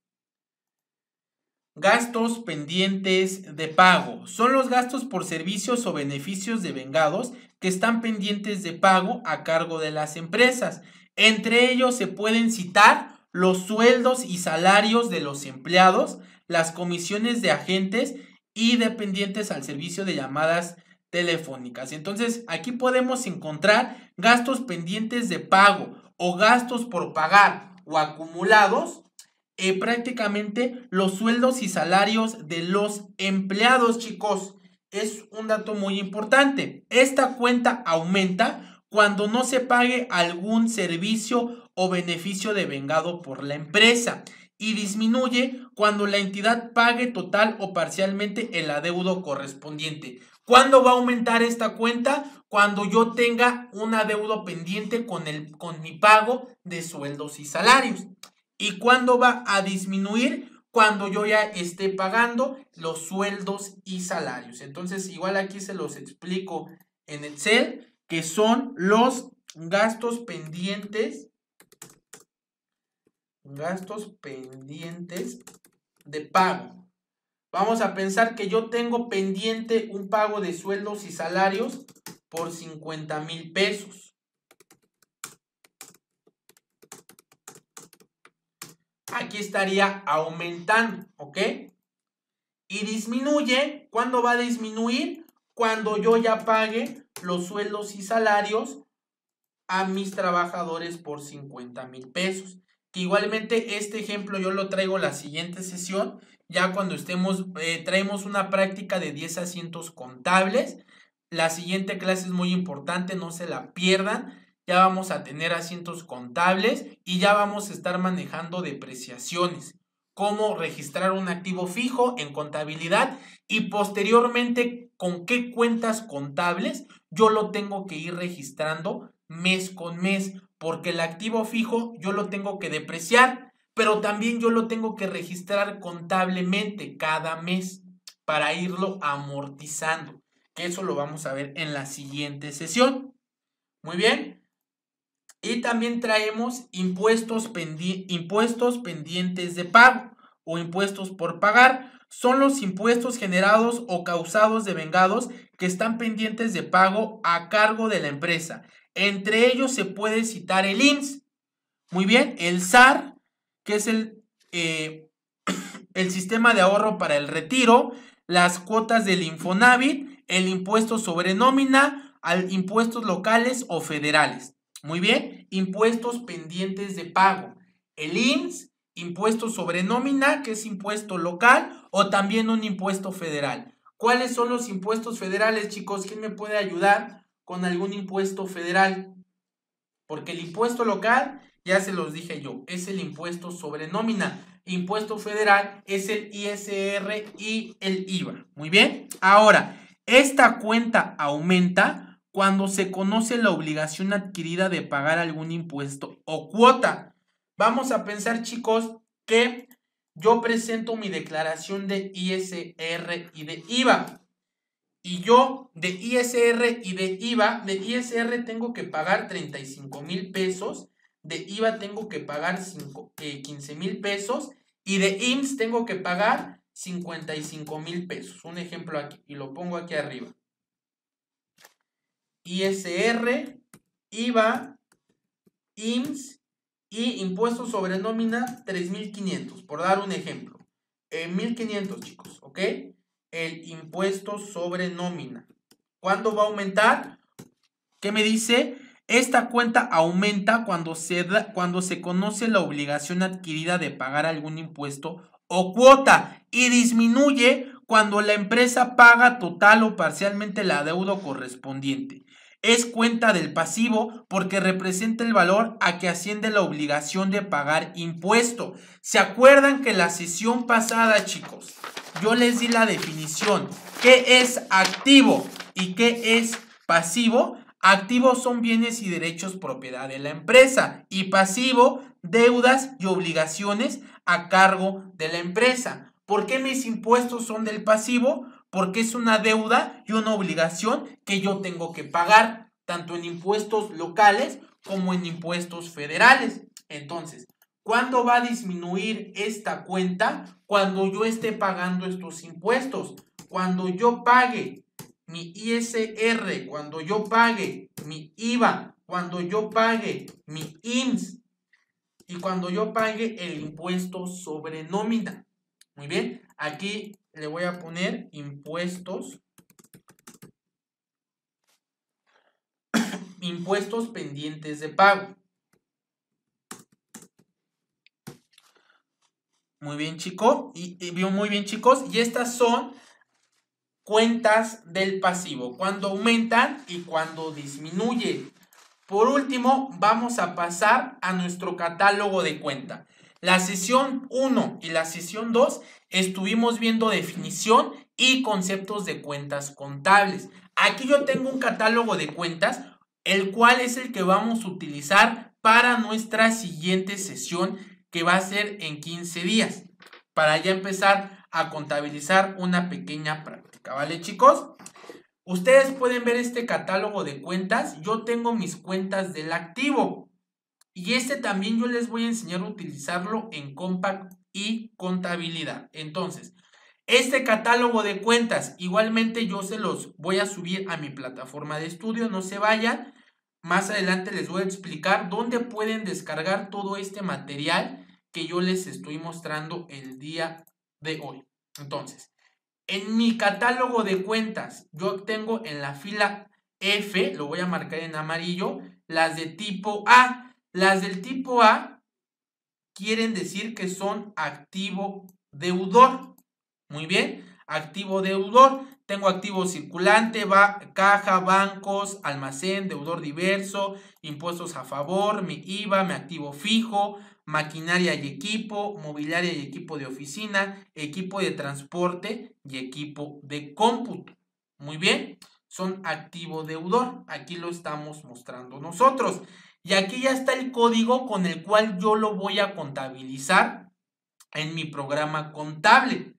Gastos pendientes de pago. Son los gastos por servicios o beneficios devengados que están pendientes de pago a cargo de las empresas. Entre ellos se pueden citar los sueldos y salarios de los empleados, las comisiones de agentes y dependientes al servicio de llamadas telefónicas. Entonces, aquí podemos encontrar gastos pendientes de pago o gastos por pagar o acumulados. Eh, prácticamente los sueldos y salarios de los empleados, chicos. es un dato muy importante. Esta cuenta aumenta cuando no se pague algún servicio o beneficio devengado por la empresa y disminuye cuando la entidad pague total o parcialmente el adeudo correspondiente. ¿Cuándo va a aumentar esta cuenta? Cuando yo tenga un adeudo pendiente con, el, con mi pago de sueldos y salarios. ¿Y cuándo va a disminuir? Cuando yo ya esté pagando los sueldos y salarios. Entonces, igual aquí se los explico en Excel, que son los gastos pendientes, gastos pendientes de pago. Vamos a pensar que yo tengo pendiente un pago de sueldos y salarios por cincuenta mil pesos. Aquí estaría aumentando, ¿ok? Y disminuye, ¿cuándo va a disminuir? Cuando yo ya pague los sueldos y salarios a mis trabajadores por cincuenta mil pesos. Que igualmente este ejemplo yo lo traigo la siguiente sesión, ya cuando estemos, eh, traemos una práctica de diez asientos contables. La siguiente clase es muy importante, no se la pierdan. Ya vamos a tener asientos contables y ya vamos a estar manejando depreciaciones, cómo registrar un activo fijo en contabilidad y posteriormente con qué cuentas contables yo lo tengo que ir registrando mes con mes, porque el activo fijo yo lo tengo que depreciar, pero también yo lo tengo que registrar contablemente cada mes para irlo amortizando, que eso lo vamos a ver en la siguiente sesión. Muy bien. Y también traemos impuestos, pendi- impuestos pendientes de pago o impuestos por pagar. Son los impuestos generados o causados devengados que están pendientes de pago a cargo de la empresa. Entre ellos se puede citar el I M S S. Muy bien, el S A R, que es el, eh, el sistema de ahorro para el retiro, las cuotas del Infonavit, el impuesto sobre nómina, al impuestos locales o federales. Muy bien, impuestos pendientes de pago. El I M S S, impuesto sobre nómina, que es impuesto local, o también un impuesto federal. ¿Cuáles son los impuestos federales, chicos? ¿Quién me puede ayudar con algún impuesto federal? Porque el impuesto local, ya se los dije yo, es el impuesto sobre nómina. Impuesto federal es el I S R y el I V A. Muy bien. Ahora, esta cuenta aumenta cuando se conoce la obligación adquirida de pagar algún impuesto o cuota. Vamos a pensar, chicos, que yo presento mi declaración de I S R y de I V A. Y yo de I S R y de I V A, de I S R tengo que pagar treinta y cinco mil pesos, de I V A tengo que pagar quince mil pesos y de I M S S tengo que pagar cincuenta y cinco mil pesos. Un ejemplo aquí y lo pongo aquí arriba. I S R, I V A, I M S S y impuestos sobre nómina tres mil quinientos, por dar un ejemplo. Eh, mil quinientos, chicos, ¿ok? El impuesto sobre nómina. ¿Cuándo va a aumentar? ¿Qué me dice? Esta cuenta aumenta cuando se, da, cuando se conoce la obligación adquirida de pagar algún impuesto o cuota y disminuye cuando la empresa paga total o parcialmente el adeudo correspondiente. Es cuenta del pasivo porque representa el valor a que asciende la obligación de pagar impuesto. ¿Se acuerdan que la sesión pasada, chicos, yo les di la definición? ¿Qué es activo y qué es pasivo? Activo son bienes y derechos propiedad de la empresa y pasivo, deudas y obligaciones a cargo de la empresa. ¿Por qué mis impuestos son del pasivo? Porque es una deuda y una obligación que yo tengo que pagar, tanto en impuestos locales como en impuestos federales. Entonces, ¿cuándo va a disminuir esta cuenta? Cuando yo esté pagando estos impuestos. Cuando yo pague mi I S R, cuando yo pague mi I V A, cuando yo pague mi I M S S y cuando yo pague el impuesto sobre nómina. Muy bien, aquí le voy a poner impuestos, impuestos pendientes de pago. Muy bien, chicos, y, y muy bien, chicos, y estas son cuentas del pasivo, cuando aumentan y cuando disminuye. Por último, vamos a pasar a nuestro catálogo de cuenta. La sesión uno y la sesión dos estuvimos viendo definición y conceptos de cuentas contables. Aquí yo tengo un catálogo de cuentas, el cual es el que vamos a utilizar para nuestra siguiente sesión, que va a ser en quince días, para ya empezar a contabilizar una pequeña práctica, ¿vale, chicos? Ustedes pueden ver este catálogo de cuentas. Yo tengo mis cuentas del activo y este también yo les voy a enseñar a utilizarlo en Compact y contabilidad. Entonces, este catálogo de cuentas igualmente yo se los voy a subir a mi plataforma de estudio, no se vayan. Más adelante les voy a explicar dónde pueden descargar todo este material que yo les estoy mostrando el día de hoy. Entonces, en mi catálogo de cuentas, yo tengo en la fila F, lo voy a marcar en amarillo, las de tipo A. Las del tipo A quieren decir que son activo deudor. Muy bien, activo deudor. Tengo activo circulante, va, caja, bancos, almacén, deudor diverso, impuestos a favor, mi I V A, mi activo fijo, maquinaria y equipo, mobiliaria y equipo de oficina, equipo de transporte y equipo de cómputo. Muy bien, son activo deudor. Aquí lo estamos mostrando nosotros. Y aquí ya está el código con el cual yo lo voy a contabilizar en mi programa contable.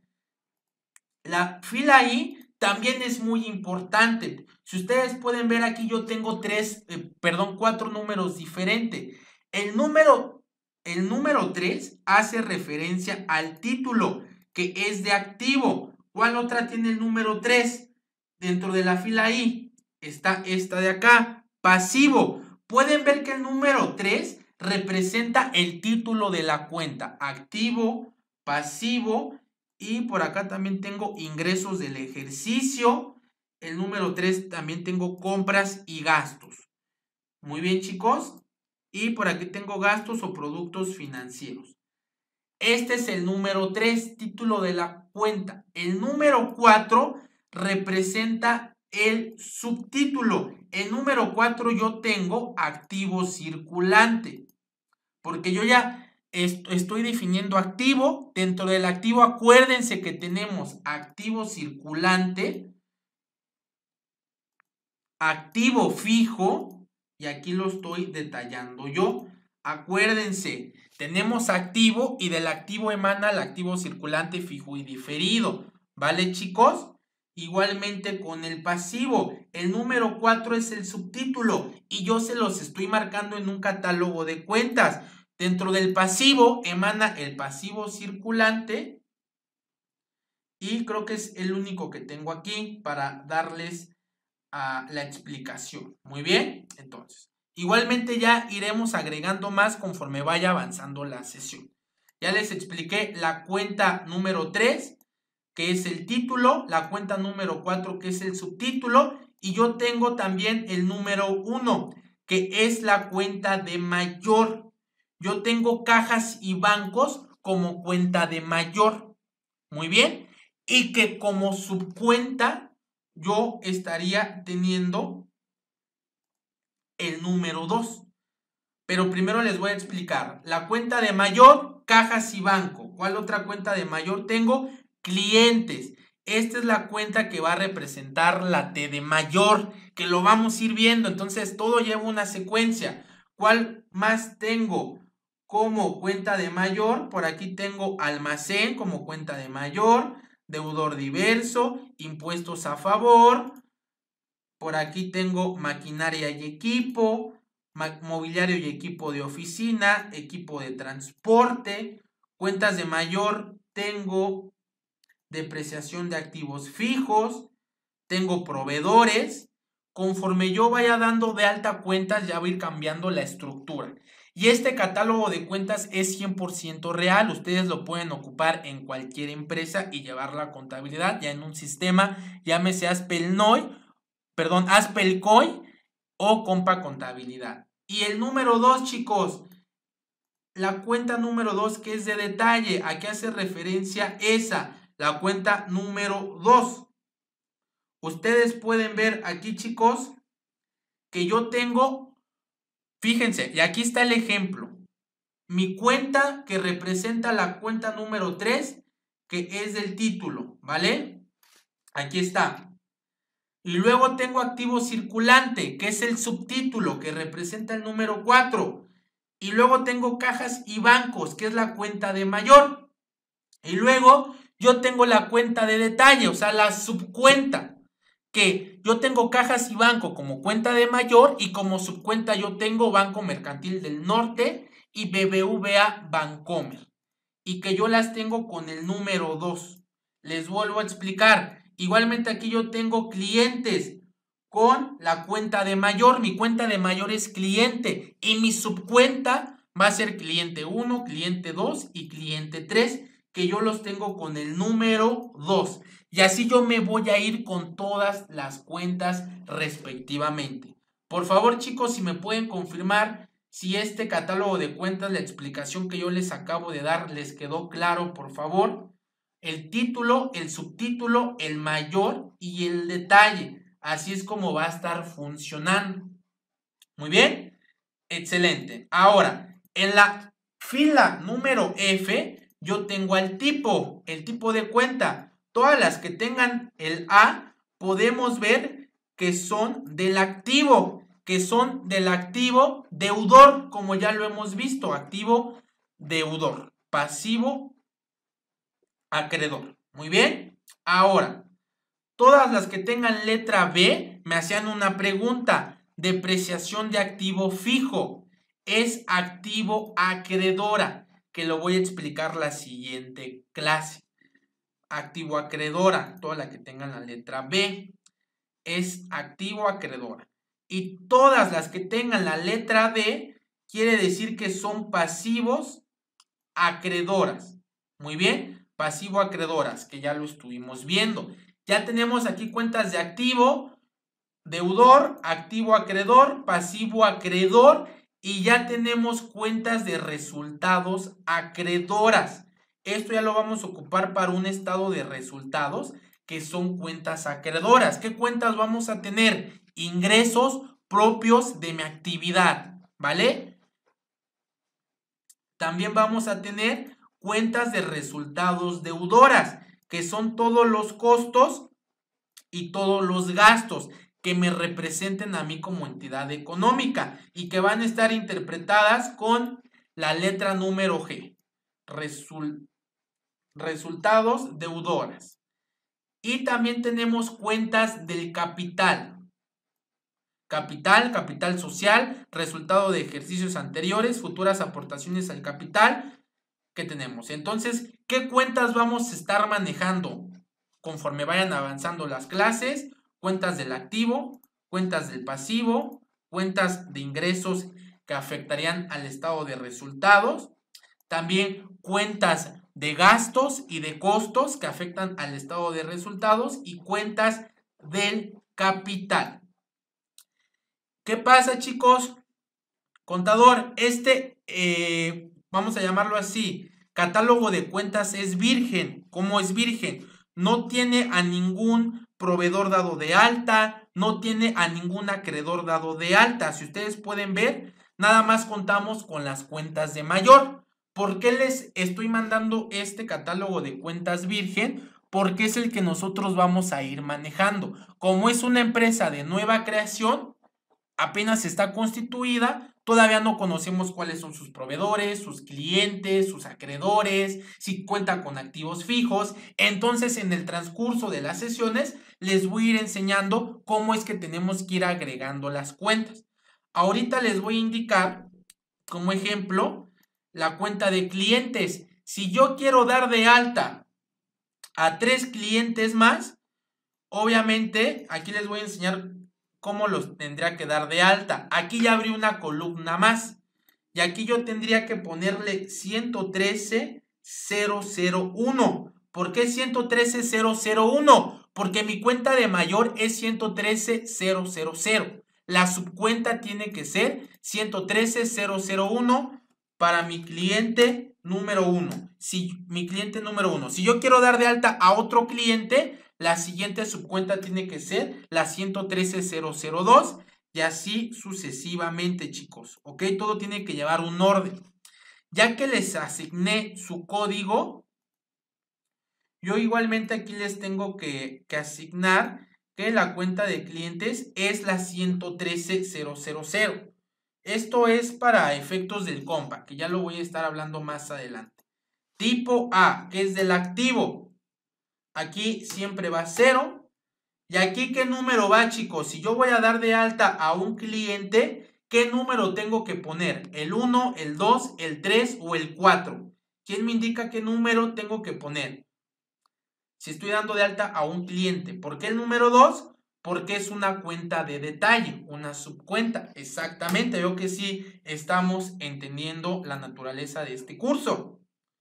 La fila I también es muy importante. Si ustedes pueden ver aquí, yo tengo tres, eh, perdón, cuatro números diferentes. El número, el número tres hace referencia al título, que es de activo. ¿Cuál otra tiene el número tres? Dentro de la fila I está esta de acá, pasivo. Pueden ver que el número tres representa el título de la cuenta, activo, pasivo, y por acá también tengo ingresos del ejercicio. El número tres también tengo compras y gastos. Muy bien, chicos. Y por aquí tengo gastos o productos financieros. Este es el número tres, título de la cuenta. El número cuatro representa el subtítulo. El número cuatro yo tengo activo circulante, porque yo ya est estoy definiendo activo. Dentro del activo, acuérdense que tenemos activo circulante, activo fijo, y aquí lo estoy detallando yo. Acuérdense, tenemos activo y del activo emana el activo circulante fijo y diferido, ¿vale, chicos? Igualmente con el pasivo, el número cuatro es el subtítulo y yo se los estoy marcando en un catálogo de cuentas. Dentro del pasivo emana el pasivo circulante y creo que es el único que tengo aquí para darles uh, la explicación. Muy bien, entonces, igualmente ya iremos agregando más conforme vaya avanzando la sesión. Ya les expliqué la cuenta número tres, que es el título, la cuenta número cuatro, que es el subtítulo, y yo tengo también el número uno, que es la cuenta de mayor. Yo tengo cajas y bancos como cuenta de mayor. Muy bien. Y que como subcuenta yo estaría teniendo el número dos. Pero primero les voy a explicar. La cuenta de mayor, cajas y banco. ¿Cuál otra cuenta de mayor tengo? Clientes. Esta es la cuenta que va a representar la T de mayor, que lo vamos a ir viendo. Entonces todo lleva una secuencia. ¿Cuál más tengo como cuenta de mayor? Por aquí tengo almacén como cuenta de mayor, deudor diverso, impuestos a favor. Por aquí tengo maquinaria y equipo, mobiliario y equipo de oficina, equipo de transporte. Cuentas de mayor tengo depreciación de activos fijos, tengo proveedores. Conforme yo vaya dando de alta cuentas, ya voy a ir cambiando la estructura. Y este catálogo de cuentas es cien por ciento real. Ustedes lo pueden ocupar en cualquier empresa y llevar la contabilidad ya en un sistema, llámese Aspelnoy, perdón, Aspelcoy o Compa Contabilidad. Y el número dos, chicos, la cuenta número dos, que es de detalle. ¿A qué hace referencia esa? La cuenta número dos. ustedes pueden ver aquí, chicos, que yo tengo, fíjense, y aquí está el ejemplo. Mi cuenta que representa la cuenta número tres, que es del título, ¿vale? Aquí está. Y luego tengo activo circulante, que es el subtítulo, que representa el número cuatro. Y luego tengo cajas y bancos, que es la cuenta de mayor. Y luego yo tengo la cuenta de detalle, o sea, la subcuenta. Que yo tengo cajas y banco como cuenta de mayor y como subcuenta yo tengo Banco Mercantil del Norte y B B V A Bancomer. Y que yo las tengo con el número dos. Les vuelvo a explicar. Igualmente aquí yo tengo clientes con la cuenta de mayor. Mi cuenta de mayor es cliente y mi subcuenta va a ser cliente uno, cliente dos y cliente tres, que yo los tengo con el número dos. Y así yo me voy a ir con todas las cuentas respectivamente. Por favor, chicos, si me pueden confirmar si este catálogo de cuentas, la explicación que yo les acabo de dar, les quedó claro, por favor. El título, el subtítulo, el mayor y el detalle. Así es como va a estar funcionando. Muy bien. Excelente. Ahora, en la fila número F, yo tengo el tipo, el tipo de cuenta. Todas las que tengan el A, podemos ver que son del activo, que son del activo deudor, como ya lo hemos visto, activo deudor, pasivo acreedor. Muy bien. Ahora, todas las que tengan letra B me hacían una pregunta. Depreciación de activo fijo. Es activo acreedora, que lo voy a explicar la siguiente clase. Activo acreedora, toda la que tengan la letra B, es activo acreedora. Y todas las que tengan la letra D, quiere decir que son pasivos acreedoras. Muy bien, pasivo acreedoras, que ya lo estuvimos viendo. Ya tenemos aquí cuentas de activo, deudor, activo acreedor, pasivo acreedor y ya tenemos cuentas de resultados acreedoras. Esto ya lo vamos a ocupar para un estado de resultados que son cuentas acreedoras. ¿Qué cuentas vamos a tener? Ingresos propios de mi actividad, ¿vale? También vamos a tener cuentas de resultados deudoras, que son todos los costos y todos los gastos que me representen a mí como entidad económica y que van a estar interpretadas con la letra número G. Resul- resultados deudoras. Y también tenemos cuentas del capital. Capital, capital social, resultado de ejercicios anteriores, futuras aportaciones al capital. ¿Qué tenemos? Entonces, ¿qué cuentas vamos a estar manejando conforme vayan avanzando las clases? Cuentas del activo, cuentas del pasivo, cuentas de ingresos que afectarían al estado de resultados, también cuentas de gastos y de costos que afectan al estado de resultados y cuentas del capital. ¿Qué pasa, chicos? Contador, este, eh, vamos a llamarlo así, catálogo de cuentas es virgen. ¿Cómo es virgen? No tiene a ningún proveedor dado de alta, no tiene a ningún acreedor dado de alta. Si ustedes pueden ver, nada más contamos con las cuentas de mayor. ¿Por qué les estoy mandando este catálogo de cuentas virgen? Porque es el que nosotros vamos a ir manejando. Como es una empresa de nueva creación, apenas está constituida, todavía no conocemos cuáles son sus proveedores, sus clientes, sus acreedores, si cuentan con activos fijos. Entonces, en el transcurso de las sesiones, les voy a ir enseñando cómo es que tenemos que ir agregando las cuentas. Ahorita les voy a indicar, como ejemplo, la cuenta de clientes. Si yo quiero dar de alta a tres clientes más, obviamente, aquí les voy a enseñar cómo los tendría que dar de alta. Aquí ya abrí una columna más. Y aquí yo tendría que ponerle ciento trece cero cero uno. ¿Por qué ciento trece cero cero uno? Porque mi cuenta de mayor es ciento trece cero cero cero. La subcuenta tiene que ser ciento trece cero cero uno para mi cliente número uno. Si mi cliente número uno. Si yo quiero dar de alta a otro cliente, la siguiente subcuenta tiene que ser la ciento trece punto cero cero dos y así sucesivamente, chicos, ¿ok? Todo tiene que llevar un orden. Ya que les asigné su código, yo igualmente aquí les tengo que, que asignar que la cuenta de clientes es la ciento trece punto cero cero cero. Esto es para efectos del compa, que ya lo voy a estar hablando más adelante. Tipo A, que es del activo. Aquí siempre va cero. Y aquí, ¿qué número va, chicos? Si yo voy a dar de alta a un cliente, ¿qué número tengo que poner? ¿El uno, el dos, el tres o el cuatro? ¿Quién me indica qué número tengo que poner? Si estoy dando de alta a un cliente. ¿Por qué el número dos? Porque es una cuenta de detalle, una subcuenta. Exactamente, veo que sí estamos entendiendo la naturaleza de este curso.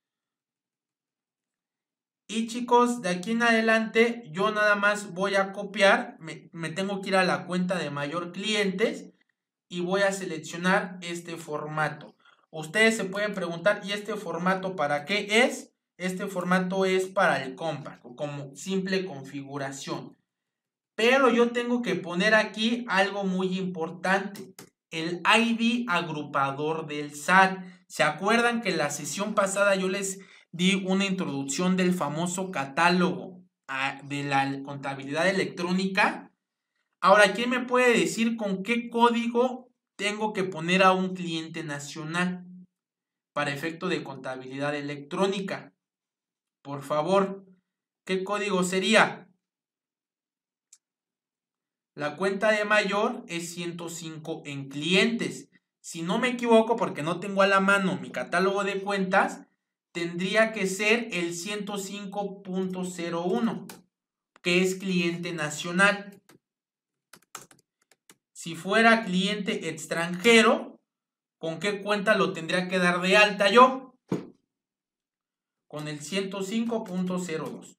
Y chicos, de aquí en adelante yo nada más voy a copiar, me, me tengo que ir a la cuenta de mayor clientes y voy a seleccionar este formato. Ustedes se pueden preguntar, ¿y este formato para qué es? Este formato es para el compact, como simple configuración. Pero yo tengo que poner aquí algo muy importante, el I D agrupador del S A T. ¿Se acuerdan que en la sesión pasada yo les di una introducción del famoso catálogo a, de la contabilidad electrónica? Ahora, ¿quién me puede decir con qué código tengo que poner a un cliente nacional para efecto de contabilidad electrónica? Por favor, ¿qué código sería? La cuenta de mayor es ciento cinco en clientes. Si no me equivoco, porque no tengo a la mano mi catálogo de cuentas, tendría que ser el ciento cinco punto cero uno, que es cliente nacional. Si fuera cliente extranjero, ¿con qué cuenta lo tendría que dar de alta yo? Con el ciento cinco punto cero dos.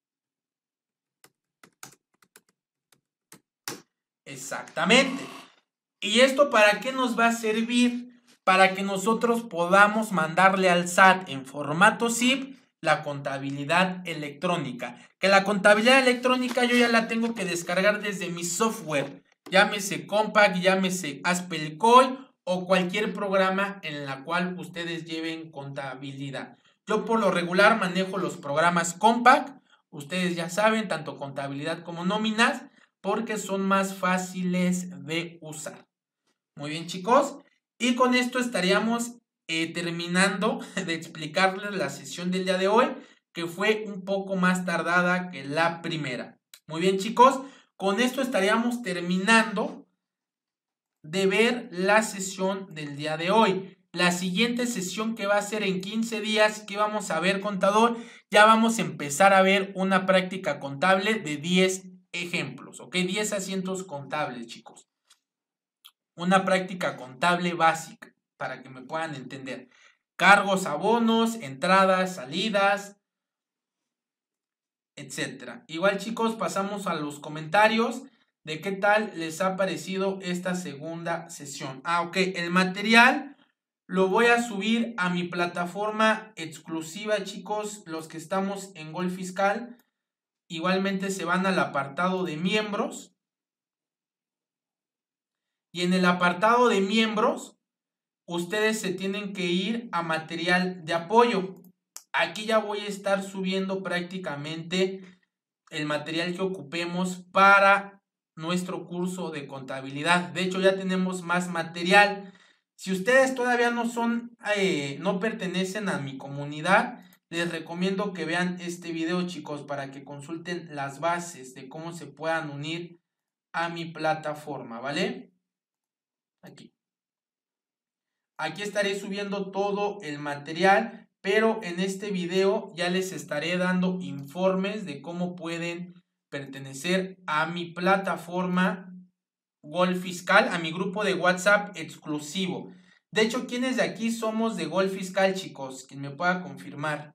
Exactamente. ¿Y esto para qué nos va a servir? Para que nosotros podamos mandarle al S A T en formato zip la contabilidad electrónica. Que la contabilidad electrónica yo ya la tengo que descargar desde mi software. Llámese Compact, llámese Aspelcoy o cualquier programa en la cual ustedes lleven contabilidad. Yo por lo regular manejo los programas Compact. Ustedes ya saben, tanto contabilidad como nóminas, porque son más fáciles de usar. Muy bien, chicos. Y con esto estaríamos eh, terminando de explicarles la sesión del día de hoy, que fue un poco más tardada que la primera. Muy bien, chicos. Con esto estaríamos terminando de ver la sesión del día de hoy. La siguiente sesión, que va a ser en quince días, que vamos a ver, contador, ya vamos a empezar a ver una práctica contable de diez ejemplos, ¿ok? diez asientos contables, chicos. Una práctica contable básica, para que me puedan entender. Cargos, abonos, entradas, salidas, etcétera. Igual, chicos, pasamos a los comentarios de qué tal les ha parecido esta segunda sesión. Ah, ok, el material lo voy a subir a mi plataforma exclusiva, chicos, los que estamos en Gol Fiscal. Igualmente se van al apartado de miembros. Y en el apartado de miembros, ustedes se tienen que ir a material de apoyo. Aquí ya voy a estar subiendo prácticamente el material que ocupemos para nuestro curso de contabilidad. De hecho, ya tenemos más material. Si ustedes todavía no son, eh, no pertenecen a mi comunidad, les recomiendo que vean este video, chicos, para que consulten las bases de cómo se puedan unir a mi plataforma, ¿vale? Aquí. Aquí estaré subiendo todo el material, pero en este video ya les estaré dando informes de cómo pueden pertenecer a mi plataforma Gol Fiscal, a mi grupo de WhatsApp exclusivo. De hecho, ¿quiénes de aquí somos de Gol Fiscal, chicos? Quien me pueda confirmar.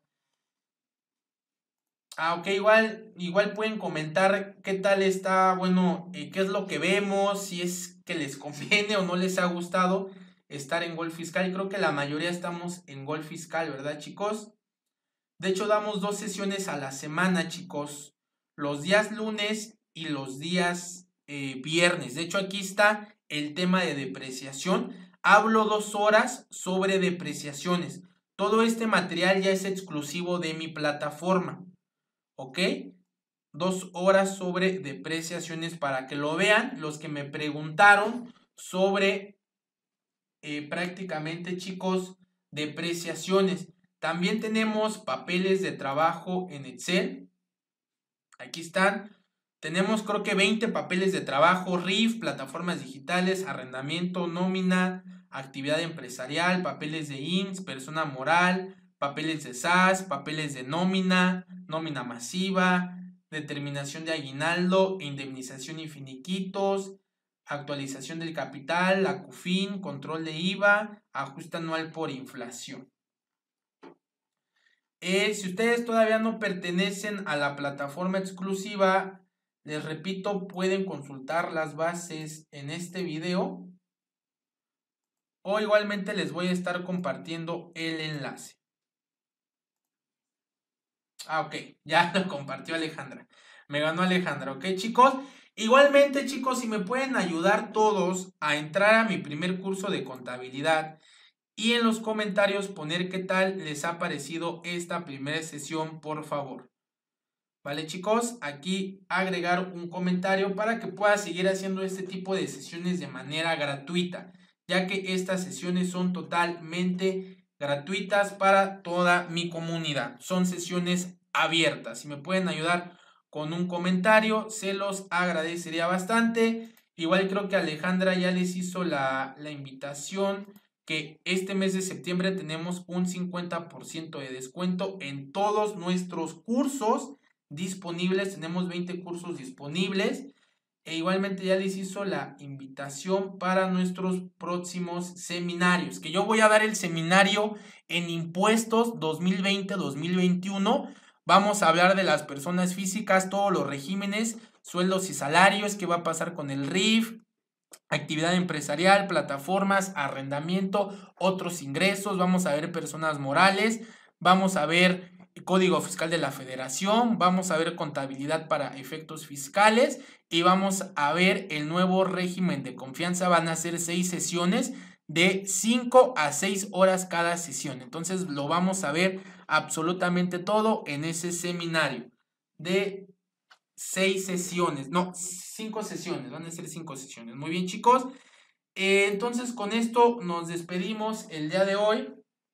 Ah, ok, igual, igual pueden comentar qué tal está, bueno, eh, qué es lo que vemos, si es que les conviene o no les ha gustado estar en Gol Fiscal. Y creo que la mayoría estamos en Gol Fiscal, ¿verdad, chicos? De hecho, damos dos sesiones a la semana, chicos. los días lunes y los días eh, viernes. De hecho, aquí está el tema de depreciación. Hablo dos horas sobre depreciaciones. Todo este material ya es exclusivo de mi plataforma. ¿Ok? Dos horas sobre depreciaciones para que lo vean los que me preguntaron sobre eh, prácticamente, chicos, depreciaciones. También tenemos papeles de trabajo en Excel. Aquí están. Tenemos creo que veinte papeles de trabajo, R I F, plataformas digitales, arrendamiento, nómina, actividad empresarial, papeles de I M S S, persona moral, papeles de S A S, papeles de nómina, nómina masiva, determinación de aguinaldo, indemnización y finiquitos, actualización del capital, la CUFIN, control de I V A, ajuste anual por inflación. Eh, si ustedes todavía no pertenecen a la plataforma exclusiva, les repito, pueden consultar las bases en este video o igualmente les voy a estar compartiendo el enlace. Ah, ok, ya lo compartió Alejandra. Me ganó Alejandra, ok, chicos. Igualmente, chicos, si me pueden ayudar todos a entrar a mi primer curso de contabilidad y en los comentarios poner qué tal les ha parecido esta primera sesión, por favor. Vale, chicos, aquí agregar un comentario para que pueda seguir haciendo este tipo de sesiones de manera gratuita, ya que estas sesiones son totalmente gratuitas para toda mi comunidad. Son sesiones abiertas. Si me pueden ayudar con un comentario, se los agradecería bastante. Igual creo que Alejandra ya les hizo la, la invitación que este mes de septiembre tenemos un cincuenta por ciento de descuento en todos nuestros cursos disponibles. Tenemos veinte cursos disponibles. E igualmente ya les hizo la invitación para nuestros próximos seminarios, que yo voy a dar el seminario en impuestos dos mil veinte dos mil veintiuno. Vamos a hablar de las personas físicas, todos los regímenes, sueldos y salarios, qué va a pasar con el R I F, actividad empresarial, plataformas, arrendamiento, otros ingresos. Vamos a ver personas morales, vamos a ver Código Fiscal de la Federación, vamos a ver contabilidad para efectos fiscales y vamos a ver el nuevo régimen de confianza. Van a ser seis sesiones de cinco a seis horas cada sesión. Entonces lo vamos a ver absolutamente todo en ese seminario de seis sesiones, no, cinco sesiones, van a ser cinco sesiones. Muy bien, chicos. Eh, entonces con esto nos despedimos el día de hoy.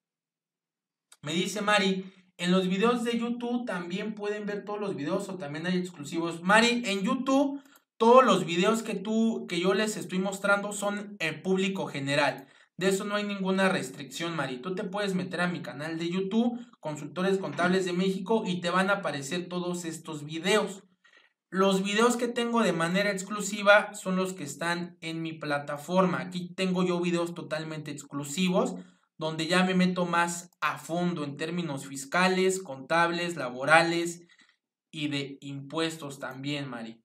Me dice Mari, en los videos de YouTube también pueden ver todos los videos o también hay exclusivos. Mari, en YouTube todos los videos que tú, que yo les estoy mostrando son el público general. De eso no hay ninguna restricción, Mari. Tú te puedes meter a mi canal de YouTube, Consultores Contables de México, y te van a aparecer todos estos videos. Los videos que tengo de manera exclusiva son los que están en mi plataforma. Aquí tengo yo videos totalmente exclusivos, donde ya me meto más a fondo en términos fiscales, contables, laborales y de impuestos también, Mari.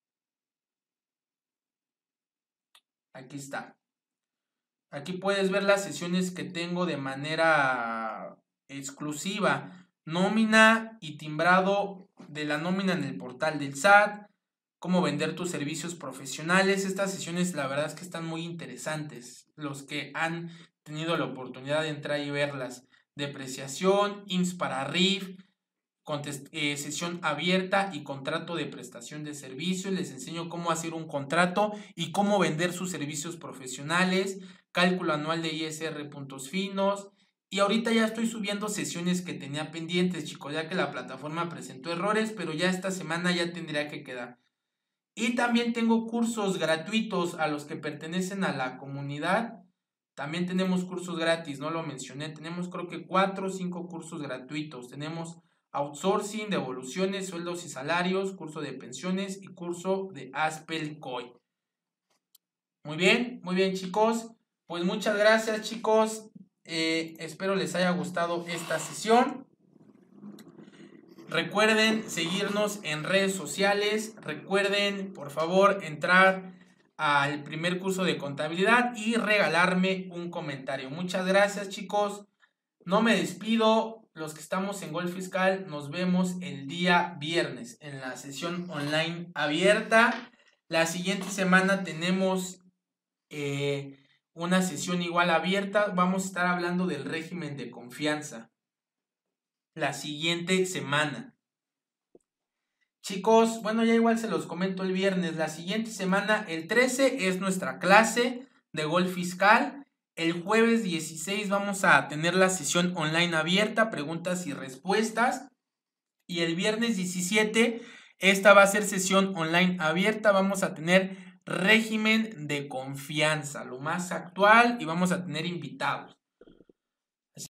Aquí está. Aquí puedes ver las sesiones que tengo de manera exclusiva. Nómina y timbrado de la nómina en el portal del S A T. Cómo vender tus servicios profesionales. Estas sesiones la verdad es que están muy interesantes. Los que han tenido la oportunidad de entrar y verlas. Depreciación, I M S S para R I F, contest- eh, sesión abierta y contrato de prestación de servicios. Les enseño cómo hacer un contrato y cómo vender sus servicios profesionales. Cálculo anual de I S R, puntos finos. Y ahorita ya estoy subiendo sesiones que tenía pendientes, chicos, ya que la plataforma presentó errores, pero ya esta semana ya tendría que quedar. Y también tengo cursos gratuitos a los que pertenecen a la comunidad. También tenemos cursos gratis, no lo mencioné. Tenemos creo que cuatro o cinco cursos gratuitos. Tenemos outsourcing, devoluciones, sueldos y salarios, curso de pensiones y curso de Aspelcoy. Muy bien, muy bien, chicos. Pues muchas gracias, chicos. Eh, espero les haya gustado esta sesión. Recuerden seguirnos en redes sociales. Recuerden, por favor, entrar al primer curso de contabilidad y regalarme un comentario. Muchas gracias, chicos. No me despido. Los que estamos en Gol Fiscal, nos vemos el día viernes en la sesión online abierta. La siguiente semana tenemos eh, una sesión igual abierta. Vamos a estar hablando del régimen de confianza. La siguiente semana. Chicos, bueno, ya igual se los comento el viernes. La siguiente semana, el trece, es nuestra clase de Gol Fiscal. El jueves dieciséis vamos a tener la sesión online abierta, preguntas y respuestas. Y el viernes diecisiete, esta va a ser sesión online abierta. Vamos a tener régimen de confianza, lo más actual, y vamos a tener invitados.